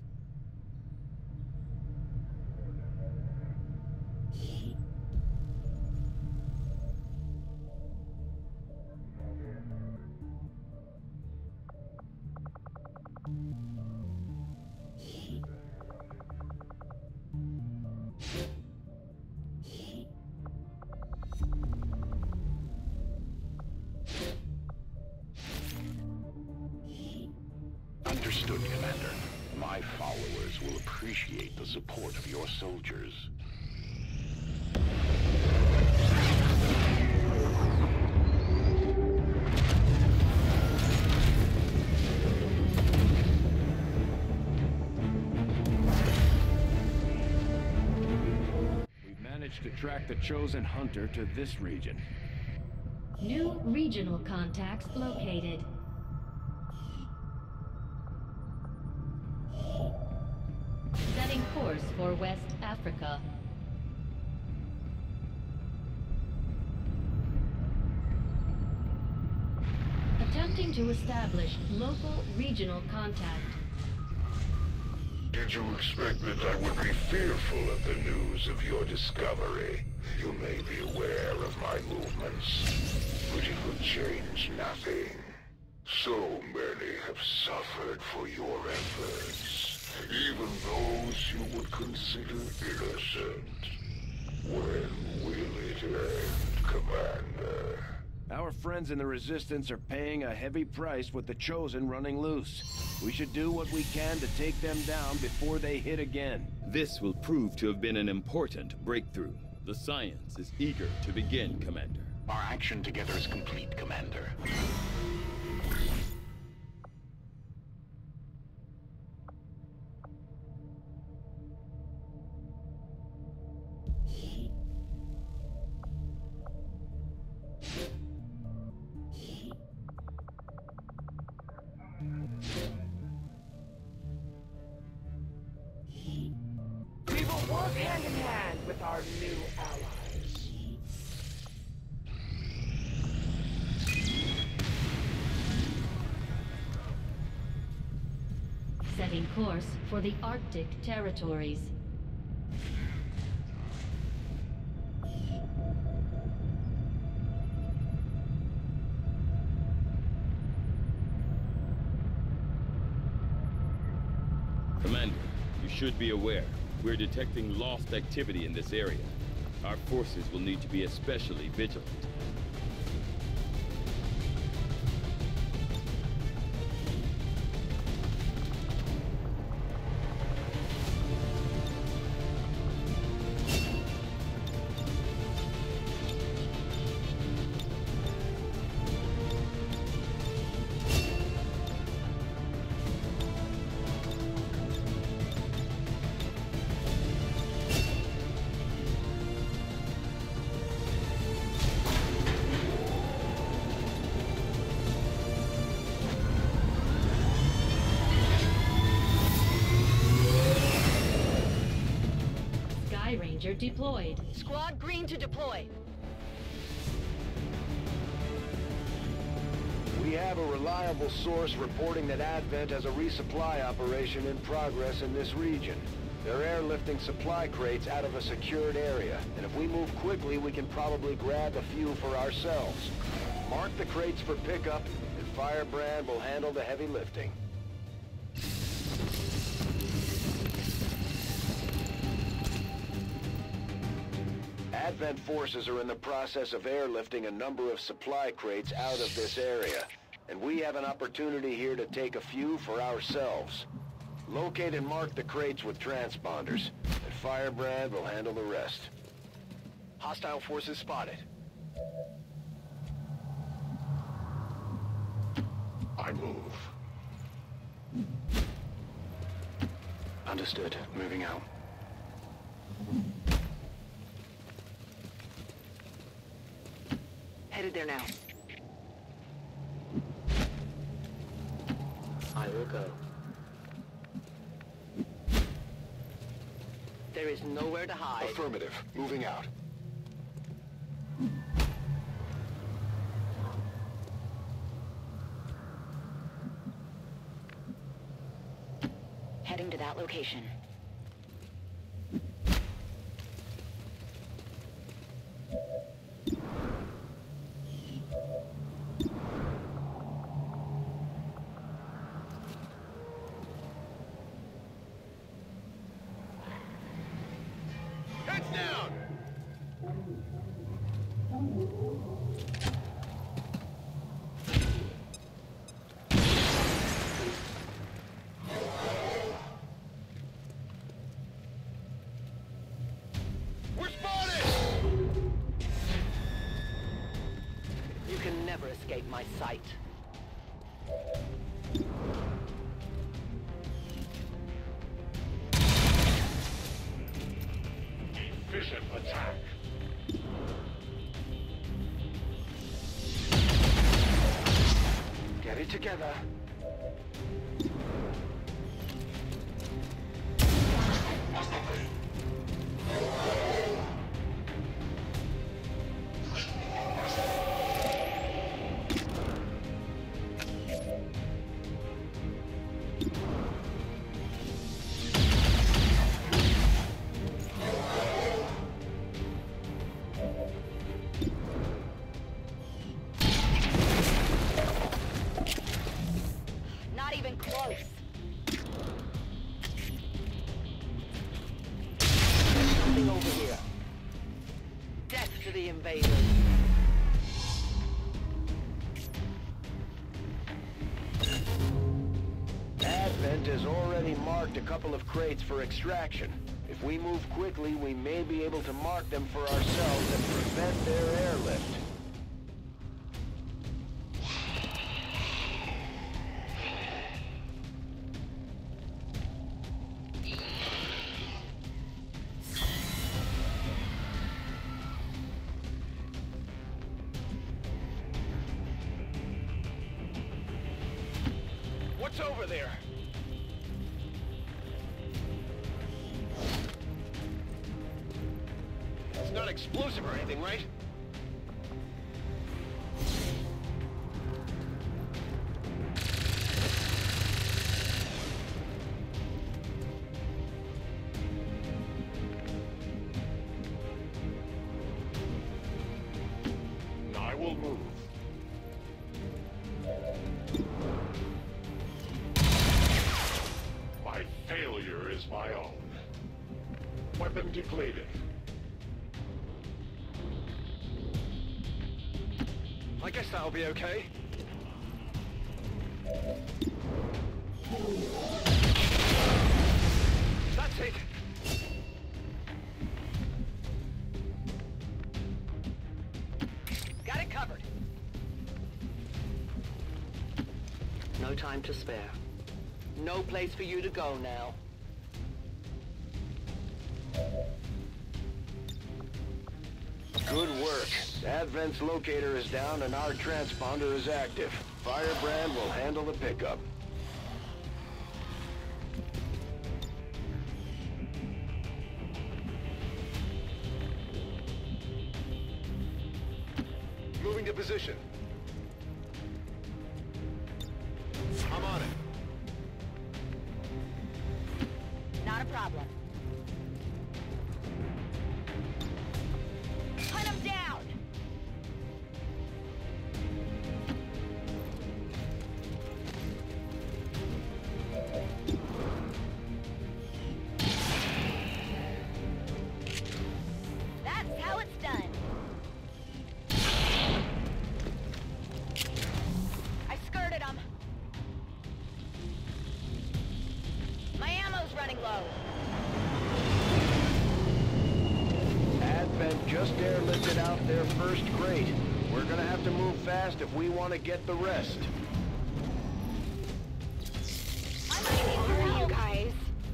Understood, Commander. My followers will appreciate the support of your soldiers. We've managed to track the Chosen Hunter to this region. New regional contacts located. Setting course for West Africa. Attempting to establish local regional contact. Did you expect that I would be fearful of the news of your discovery? You may be aware of my movements, but it would change nothing. So many have suffered for your efforts, even those you would consider innocent. When will it end, Commander? Our friends in the Resistance are paying a heavy price with the Chosen running loose. We should do what we can to take them down before they hit again. This will prove to have been an important breakthrough. The science is eager to begin, Commander. Our action together is complete, Commander. We will work hand in hand with our new allies. Setting course for the Arctic territories. Commander, you should be aware. We're detecting lost activity in this area. Our forces will need to be especially vigilant. Ranger deployed. Squad green to deploy. We have a reliable source reporting that Advent has a resupply operation in progress in this region. They're airlifting supply crates out of a secured area, and if we move quickly, we can probably grab a few for ourselves. Mark the crates for pickup, and Firebrand will handle the heavy lifting. Advent forces are in the process of airlifting a number of supply crates out of this area, and we have an opportunity here to take a few for ourselves. Locate and mark the crates with transponders, and Firebrand will handle the rest. Hostile forces spotted. I move. Understood. Moving out. Headed there now. I will go. There is nowhere to hide. Affirmative. Moving out. location. Heads down! We're spotted! You can never escape my sight. Efficient attack. Get it together. Not even close. There's something over here. Death to the invaders. Advent has already marked a couple of crates for extraction. If we move quickly, we may be able to mark them for ourselves and prevent their airlift. What's over there? It's not explosive or anything, right? I will move. My failure is my own. Weapon depleted. I guess that'll be okay. That's it. Got it covered. No time to spare. No place for you to go now. Good work. Advent's locator is down and our transponder is active. Firebrand will handle the pickup. Moving to position. I'm on it. Not a problem. Hunt him down! That's how it's done. I skirted him. My ammo's running low. Advent just airlifted out their first crate. We're gonna have to move fast if we want to get the rest. I might need your help. You guys.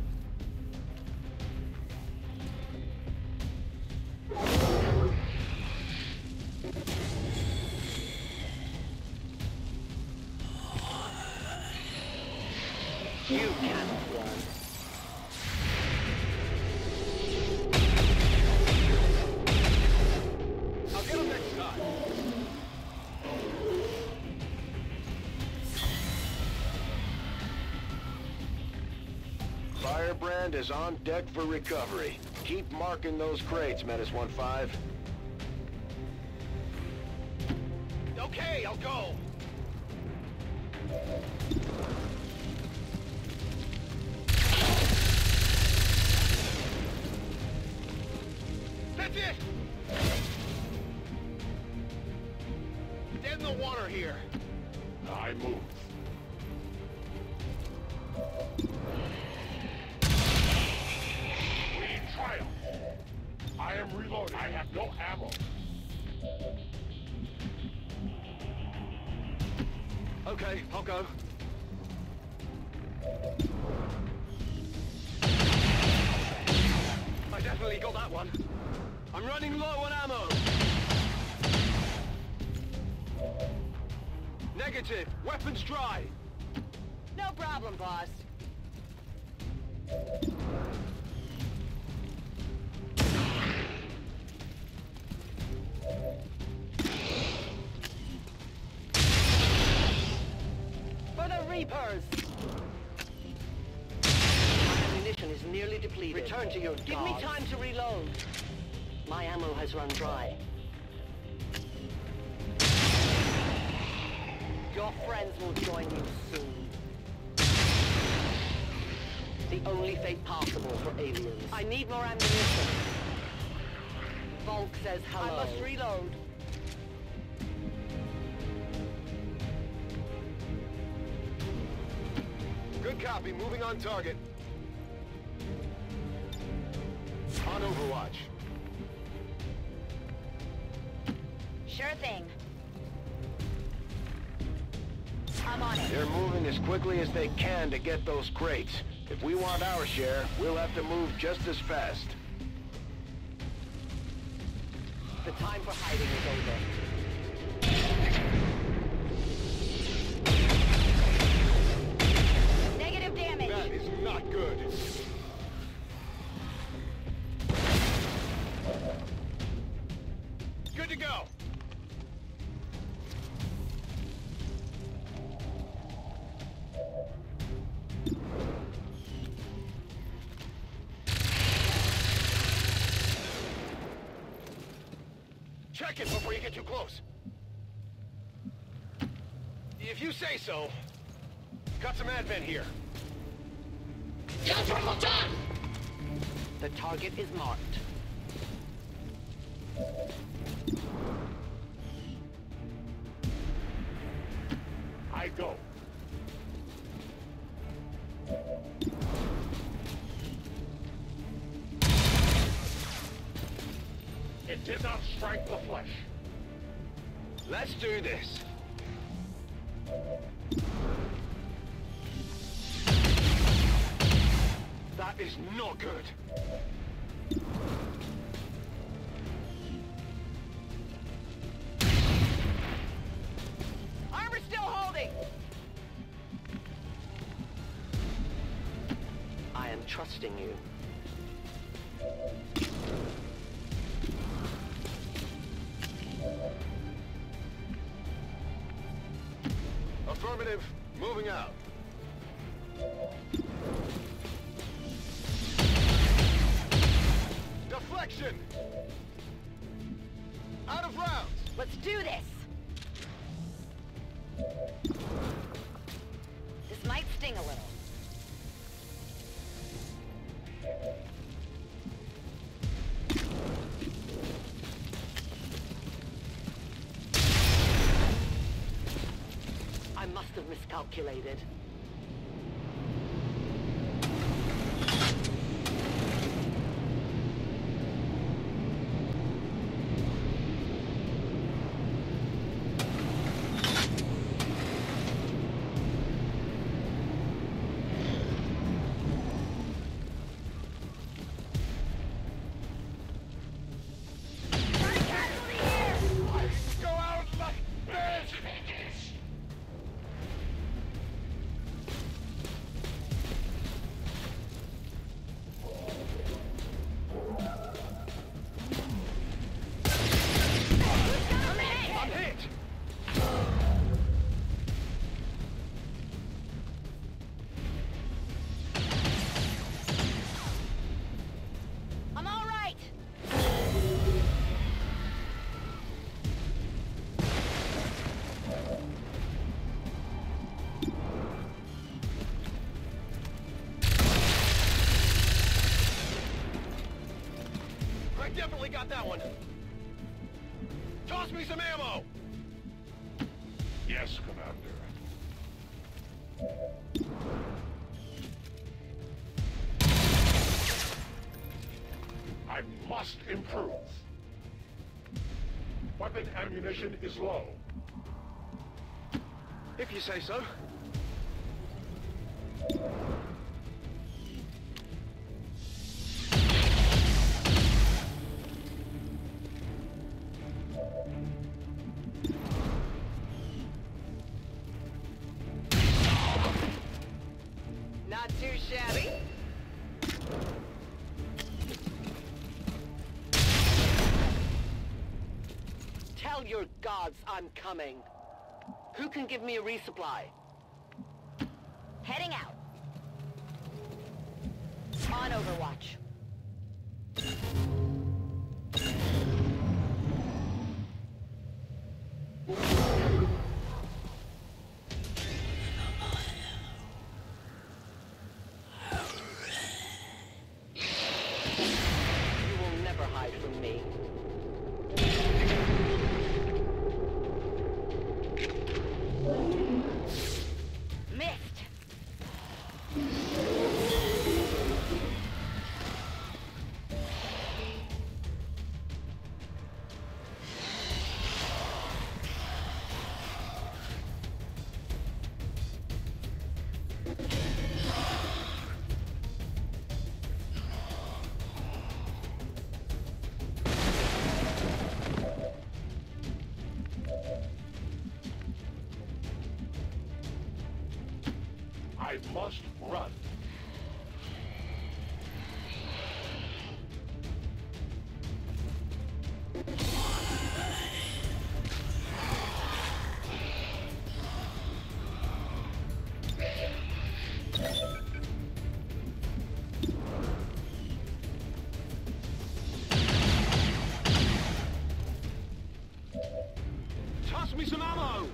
You can't run. I'll get him next time. Firebrand Command is on deck for recovery. Keep marking those crates, Menace 1-5. Okay, I'll go. That's it! Dead in the water here. I move. We triumph. I am reloading. I have no ammo. Okay, I'll go. I definitely got that one. I'm running low on ammo. Negative. Weapons dry. No problem, boss. For the Reapers! My ammunition is nearly depleted. Return to your Give me time to reload. My ammo has run dry. Your friends will join you soon. The only fate possible for aliens. I need more ammunition. Volk says hello. I must reload. Good copy. Moving on target. On Overwatch. Sure thing. I'm on it. They're moving as quickly as they can to get those crates. If we want our share, we'll have to move just as fast. The time for hiding is over. Negative damage. That is not good. Good to go. Check it before you get too close. If you say so. Got some advent here. The target is marked. I go. It did not strike the flesh. Let's do this. That is not good. Armor still holding. I am trusting you. Affirmative. Moving out. Deflection! Out of rounds! Let's do this. This might sting a little. I must have miscalculated. definitely got that one. Toss me some ammo! Yes, Commander. I must improve. Weapon ammunition is low. If you say so. Not too shabby. Tell your gods I'm coming. Who can give me a resupply? Heading out. On Overwatch. You will never hide from me. Missed. I must run. Toss me some ammo!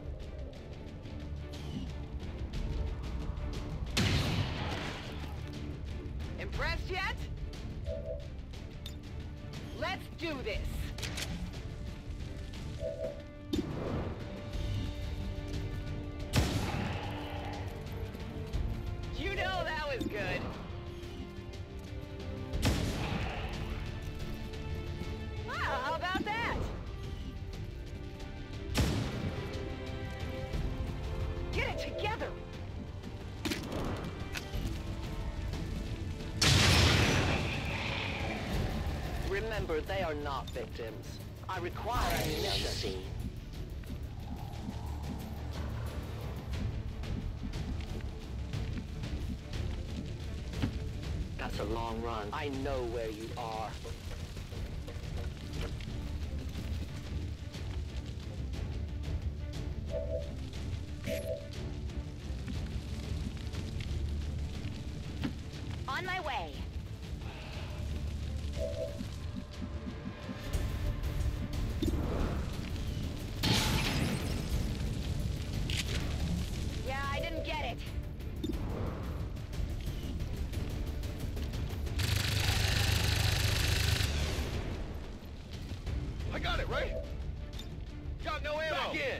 Impressed yet? Let's do this. You know that was good. Wow, how about that? Get it together. Remember, they are not victims. I require ammunition. That's a long run. I know where you are. On my way. Yeah, I didn't get it. I got it, right? Got no ammo! Back in!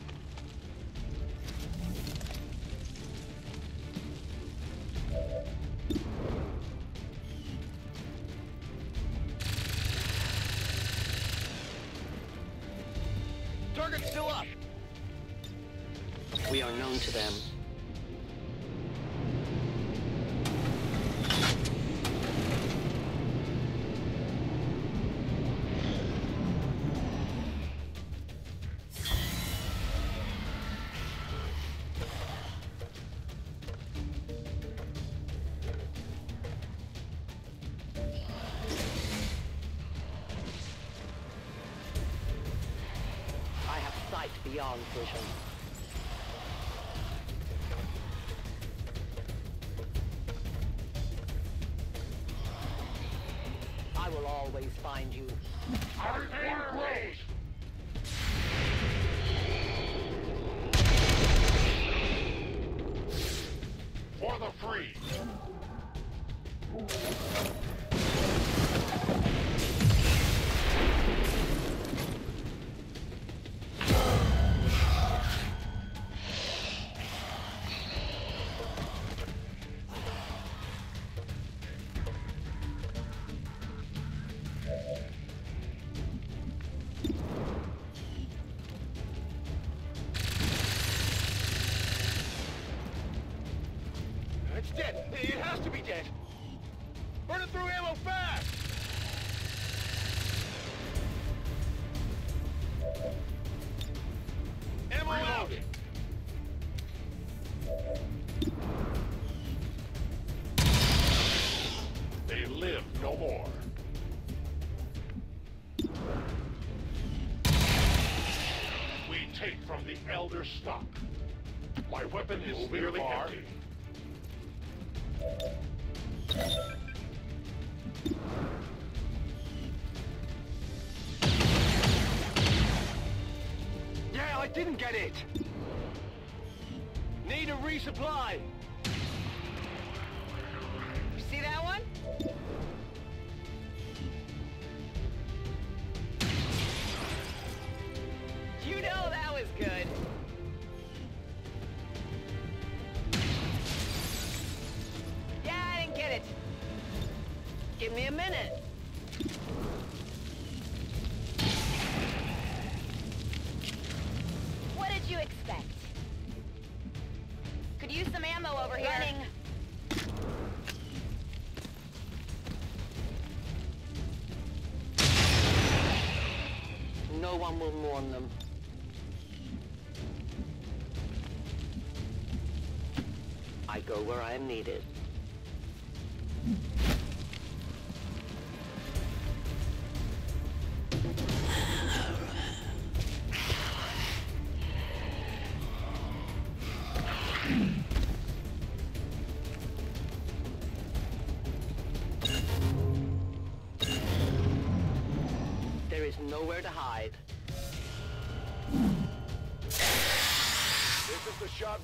Target's still up! We are known to them. I have sight beyond vision. I will always find you. Everything grows! For the free! live no more. We take from the Elder stock. My weapon is nearly empty. Yeah, I didn't get it. Need a resupply. You see that one? You know that was good. Yeah, I didn't get it. Give me a minute. What did you expect? Could use some ammo over here. Running. No one will mourn them. I go where I am needed. There is nowhere to hide. This is the shot.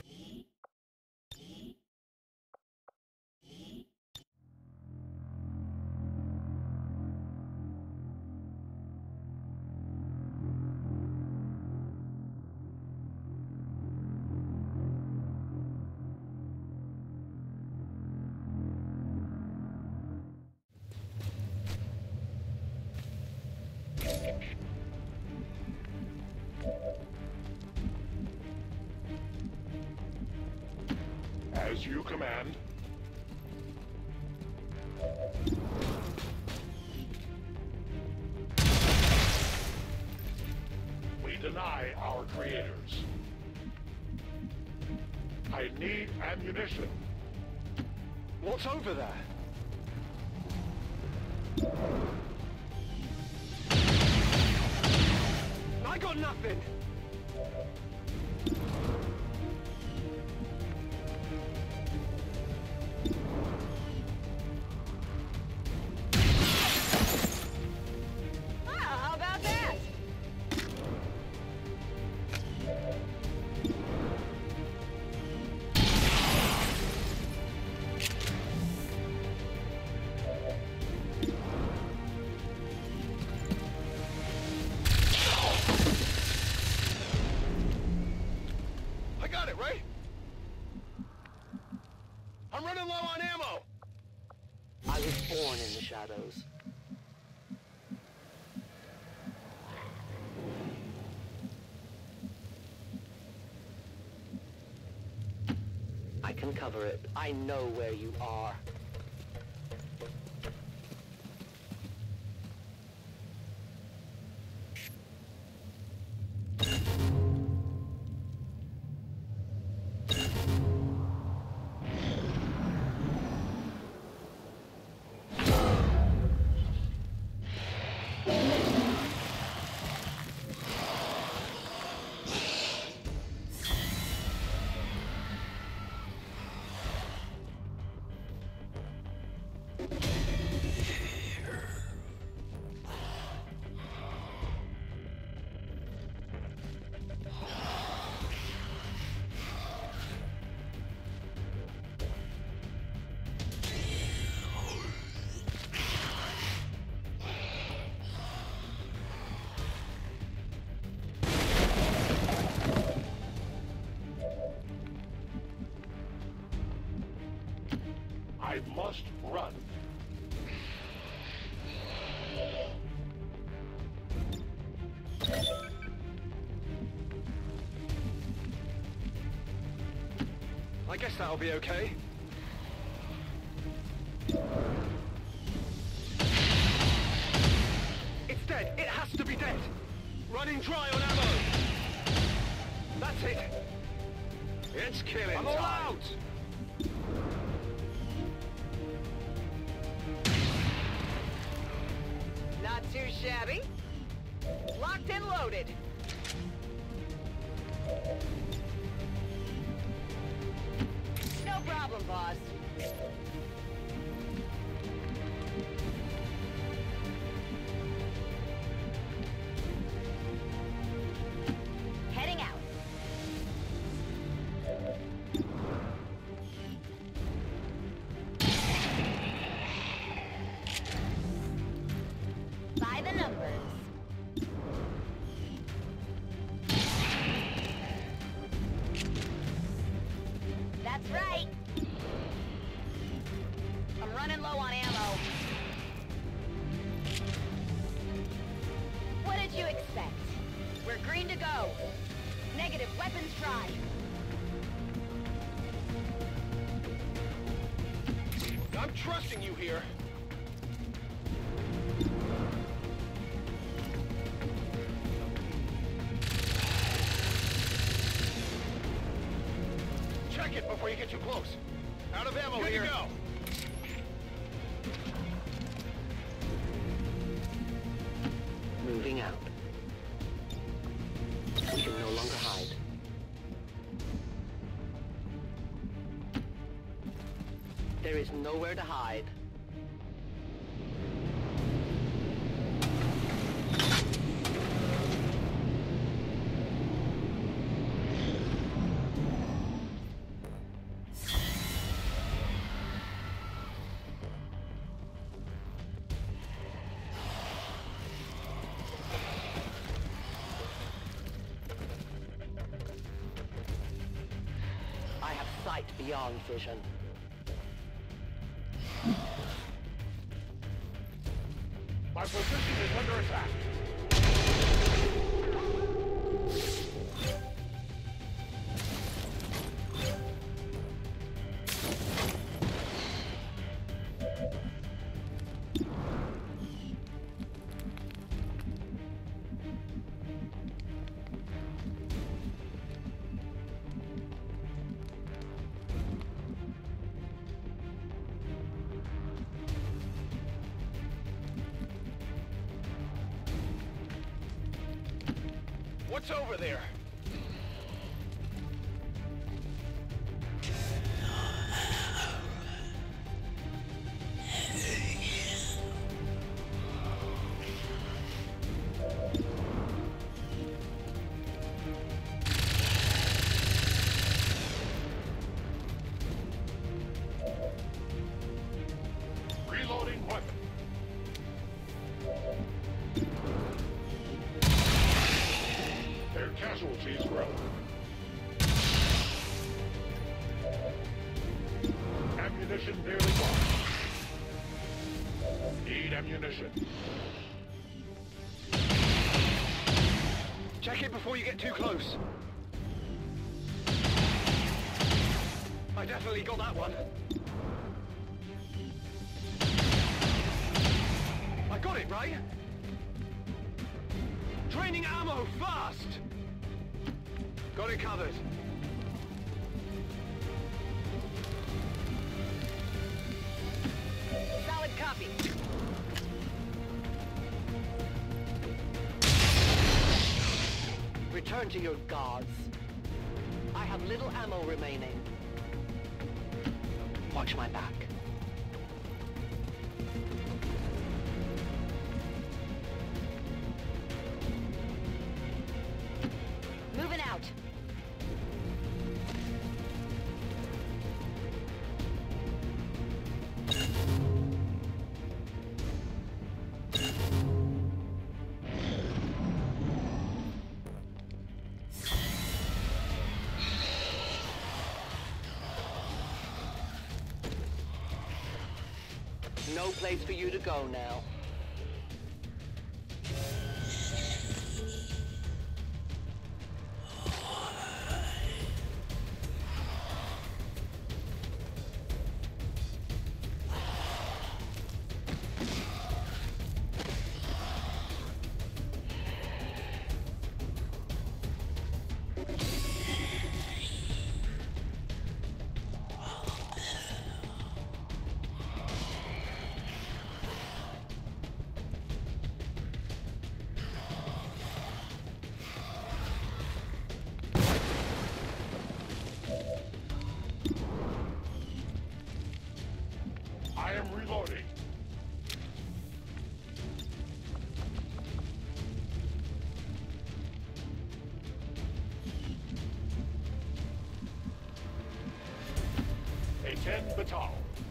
As you command. We deny our creators. I need ammunition. What's over there? I got nothing. How about that? I got it, right? I'm running low on ammo. I was born in the shadows. I can cover it. I know where you are. I must run. I guess that'll be okay. It's dead. It has to be dead. Running dry on ammo. That's it. It's killing I'm all time. out! too shabby. Locked and loaded. No problem, boss. Heading out. By the numbers. That's right. I'm running low on ammo. What did you expect? We're green to go. Negative, weapons try. I'm trusting you here. Check it before you get too close. Out of ammo here. Good to go. Moving out. We can no longer hide. There is nowhere to hide. I have sight beyond vision. My position is under attack. What's over there? Reloading weapon. Their casualties grow. Ammunition nearly gone. Need ammunition. Check it before you get too close. I definitely got that one. I got it, right? Draining ammo, fast! Got it covered. Solid copy. Return to your gods. I have little ammo remaining. Watch my back. Moving out. No place for you to go now. capital!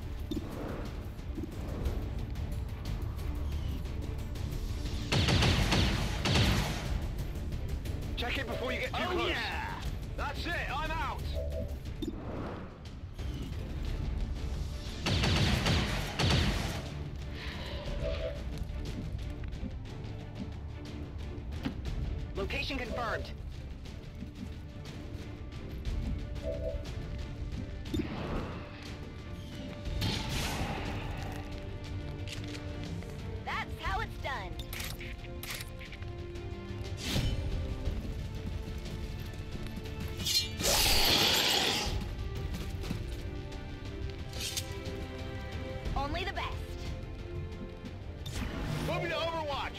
Check it before you get too close. Yeah! That's it, I'm out! Location confirmed. That's how it's done. Only the best. Moving to Overwatch!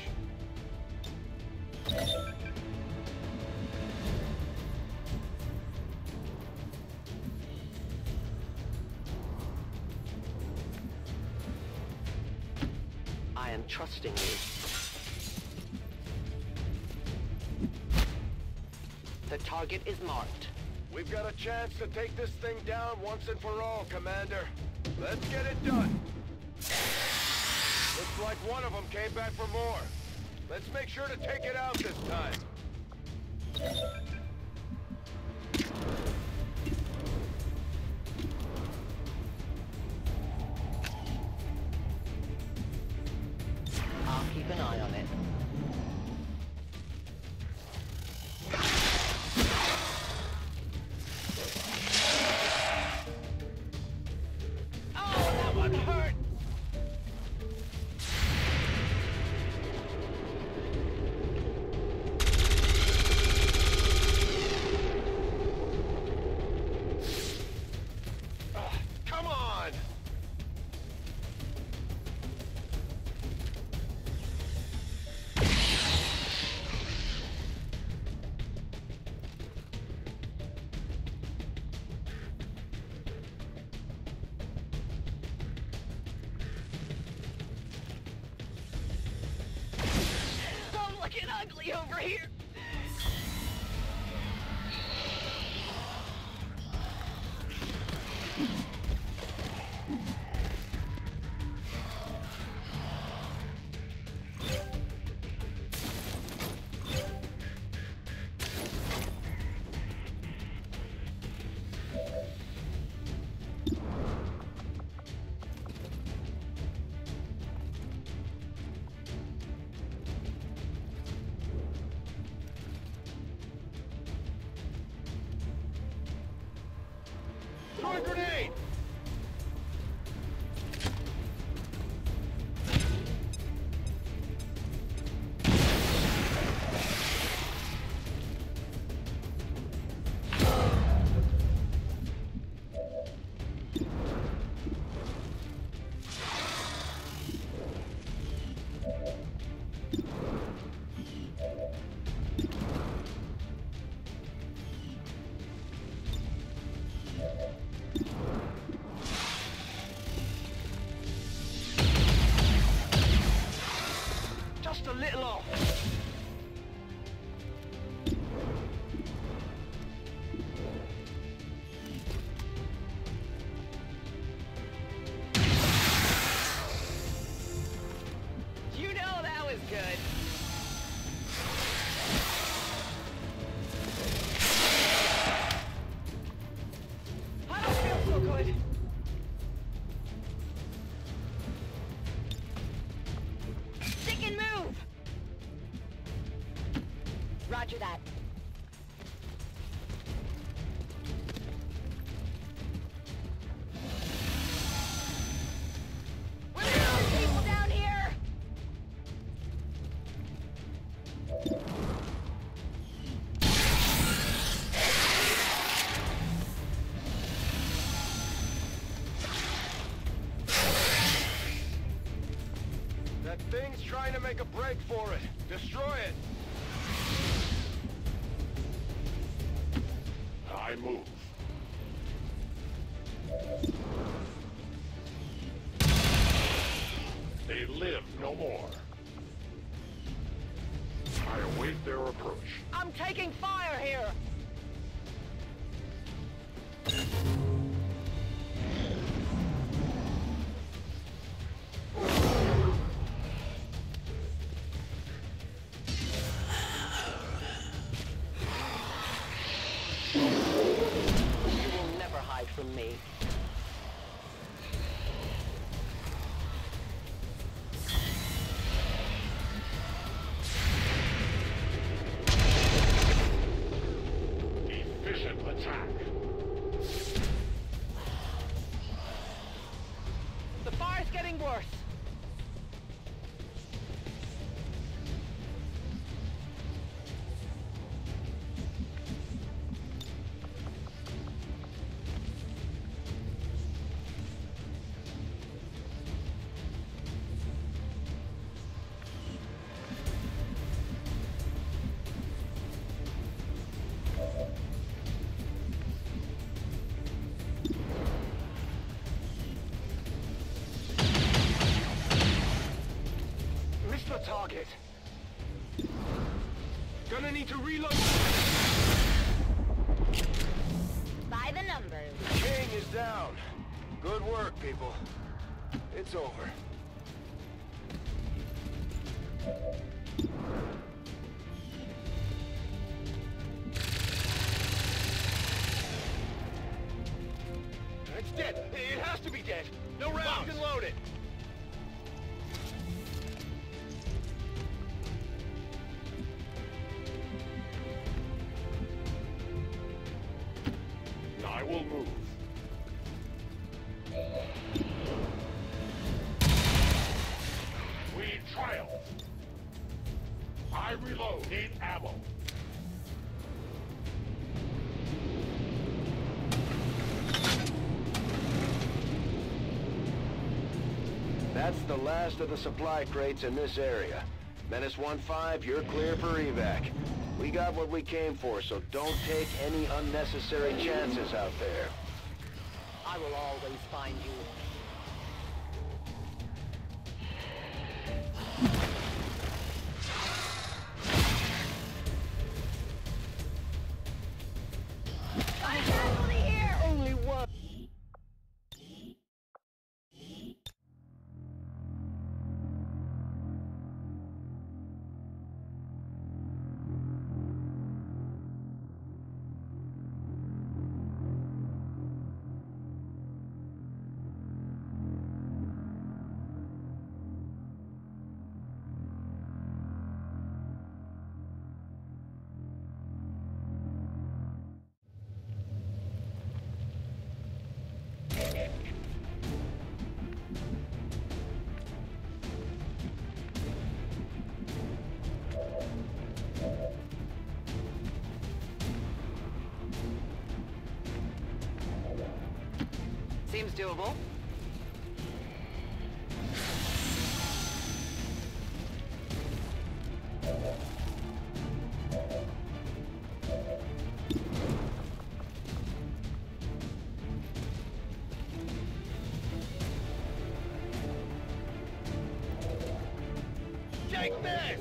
I am trusting you. The target is marked. We've got a chance to take this thing down once and for all, Commander. Let's get it done. Looks like one of them came back for more. Let's make sure to take it out this time. I'll keep an eye on it. Oh, that one hurt! Come on! I'm looking ugly over here. Throw a grenade! Just a little off. You know that was good. I don't feel so good. Stick and move! Roger that. Will there be people down here? That thing's trying to make a break for it. Destroy it. I move. They live no more. I await their approach. I'm taking fire here. the target. Gonna need to reload. By the numbers. The king is down. Good work, people. It's over. It's dead. It has to be dead. No rounds. Lock and load it. I will move. We triumph. I reload. Need ammo. That's the last of the supply crates in this area. Menace 1-5, you're clear for evac. We got what we came for, so don't take any unnecessary chances out there. I will always find you. I casualty here! Only one. Seems doable. Take this!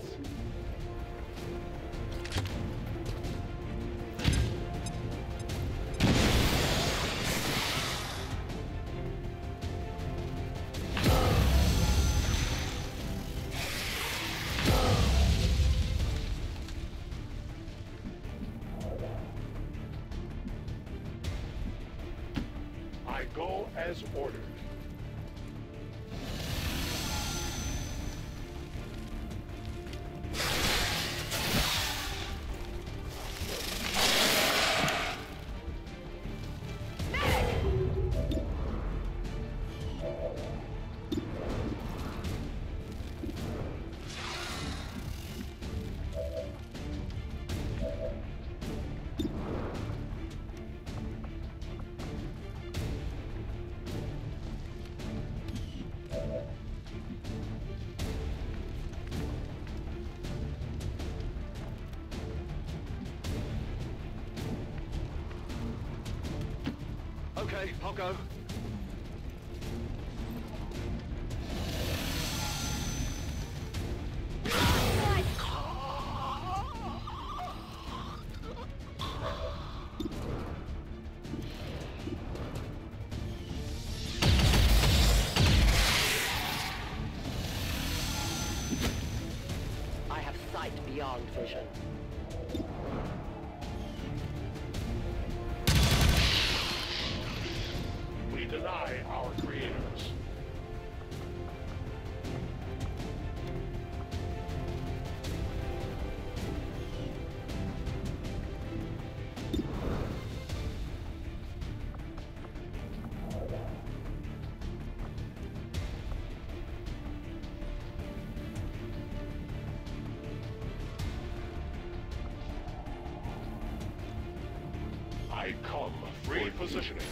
I go as ordered. Okay, I'll go. I have sight beyond vision. We deny our creators. I come free positioning.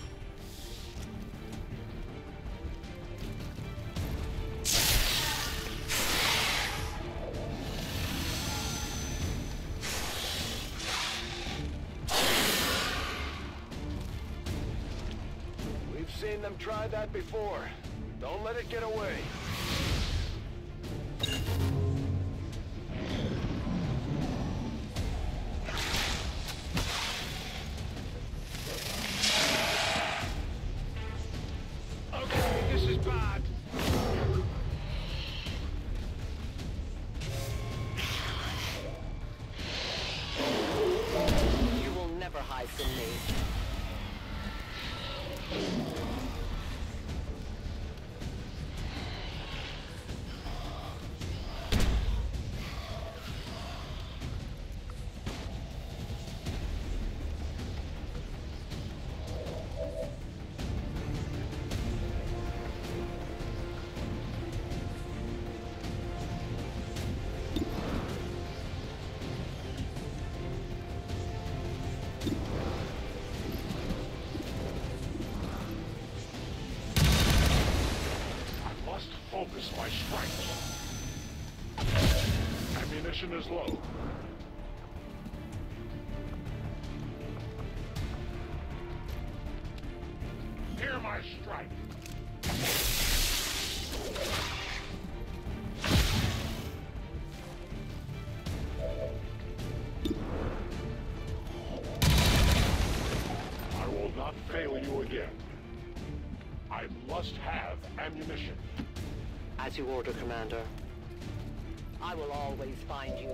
We've seen them try that before. Don't let it get away. Attrition is low. Hear my strike. I will not fail you again. I must have ammunition. As you order, Commander. I will always find you.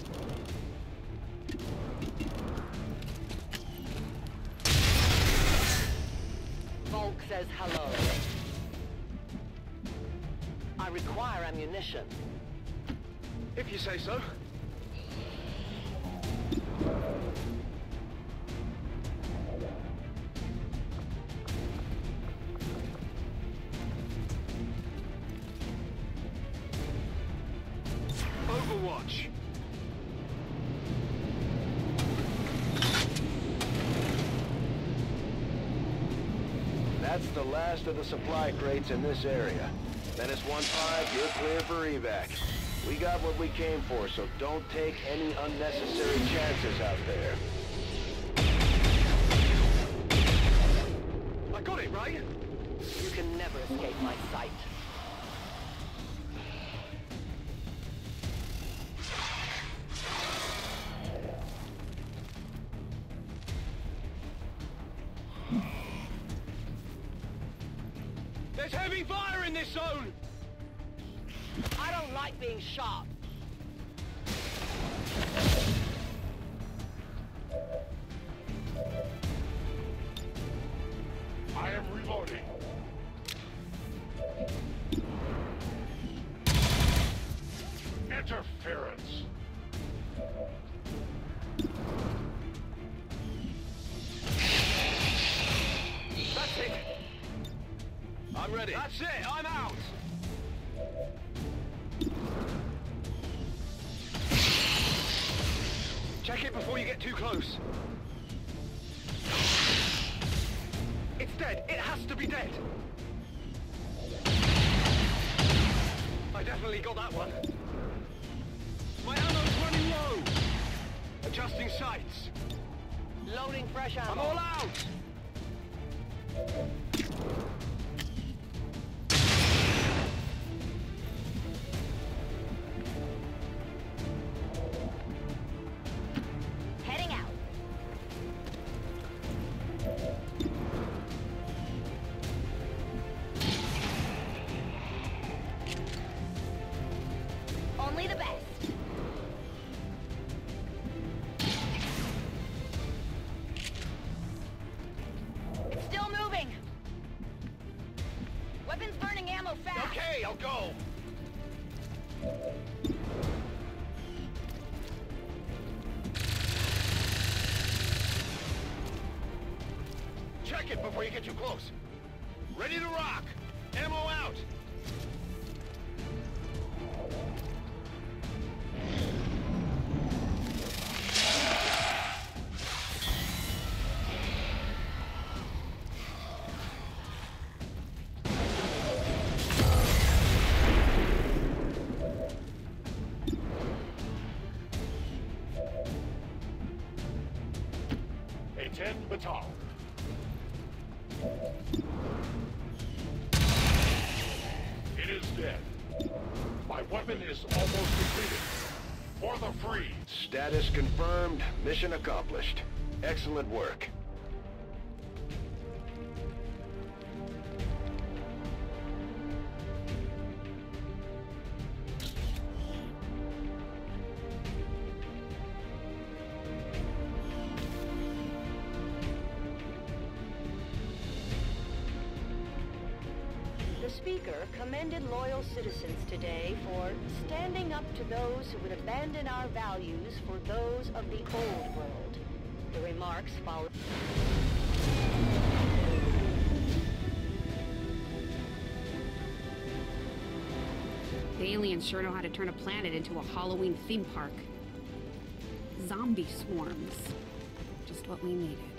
Volk says hello. I require ammunition. If you say so. Overwatch. That's the last of the supply crates in this area. Menace 1-5, you're clear for evac. We got what we came for, so don't take any unnecessary chances out there. I got it, right? You can never escape my sight. There's heavy fire in this zone! I don't like being shot. I am reloading. Interference. That's it! I'm ready. That's it, I'm out! Check it before you get too close. It's dead. It has to be dead. I definitely got that one. My ammo's running low. Adjusting sights. Loading fresh ammo. I'm all out. Heading out. Only the best. It's still moving. Weapons burning ammo fast. Okay, I'll go. Check it before you get too close. Ready to rock. Ammo out. A-10 baton. It is dead. My weapon is almost depleted. For the freeze. Status confirmed. Mission accomplished. Excellent work. The speaker commended loyal citizens today for standing up to those who would abandon our values for those of the old world. The remarks followed. The aliens sure know how to turn a planet into a Halloween theme park. Zombie swarms. Just what we needed.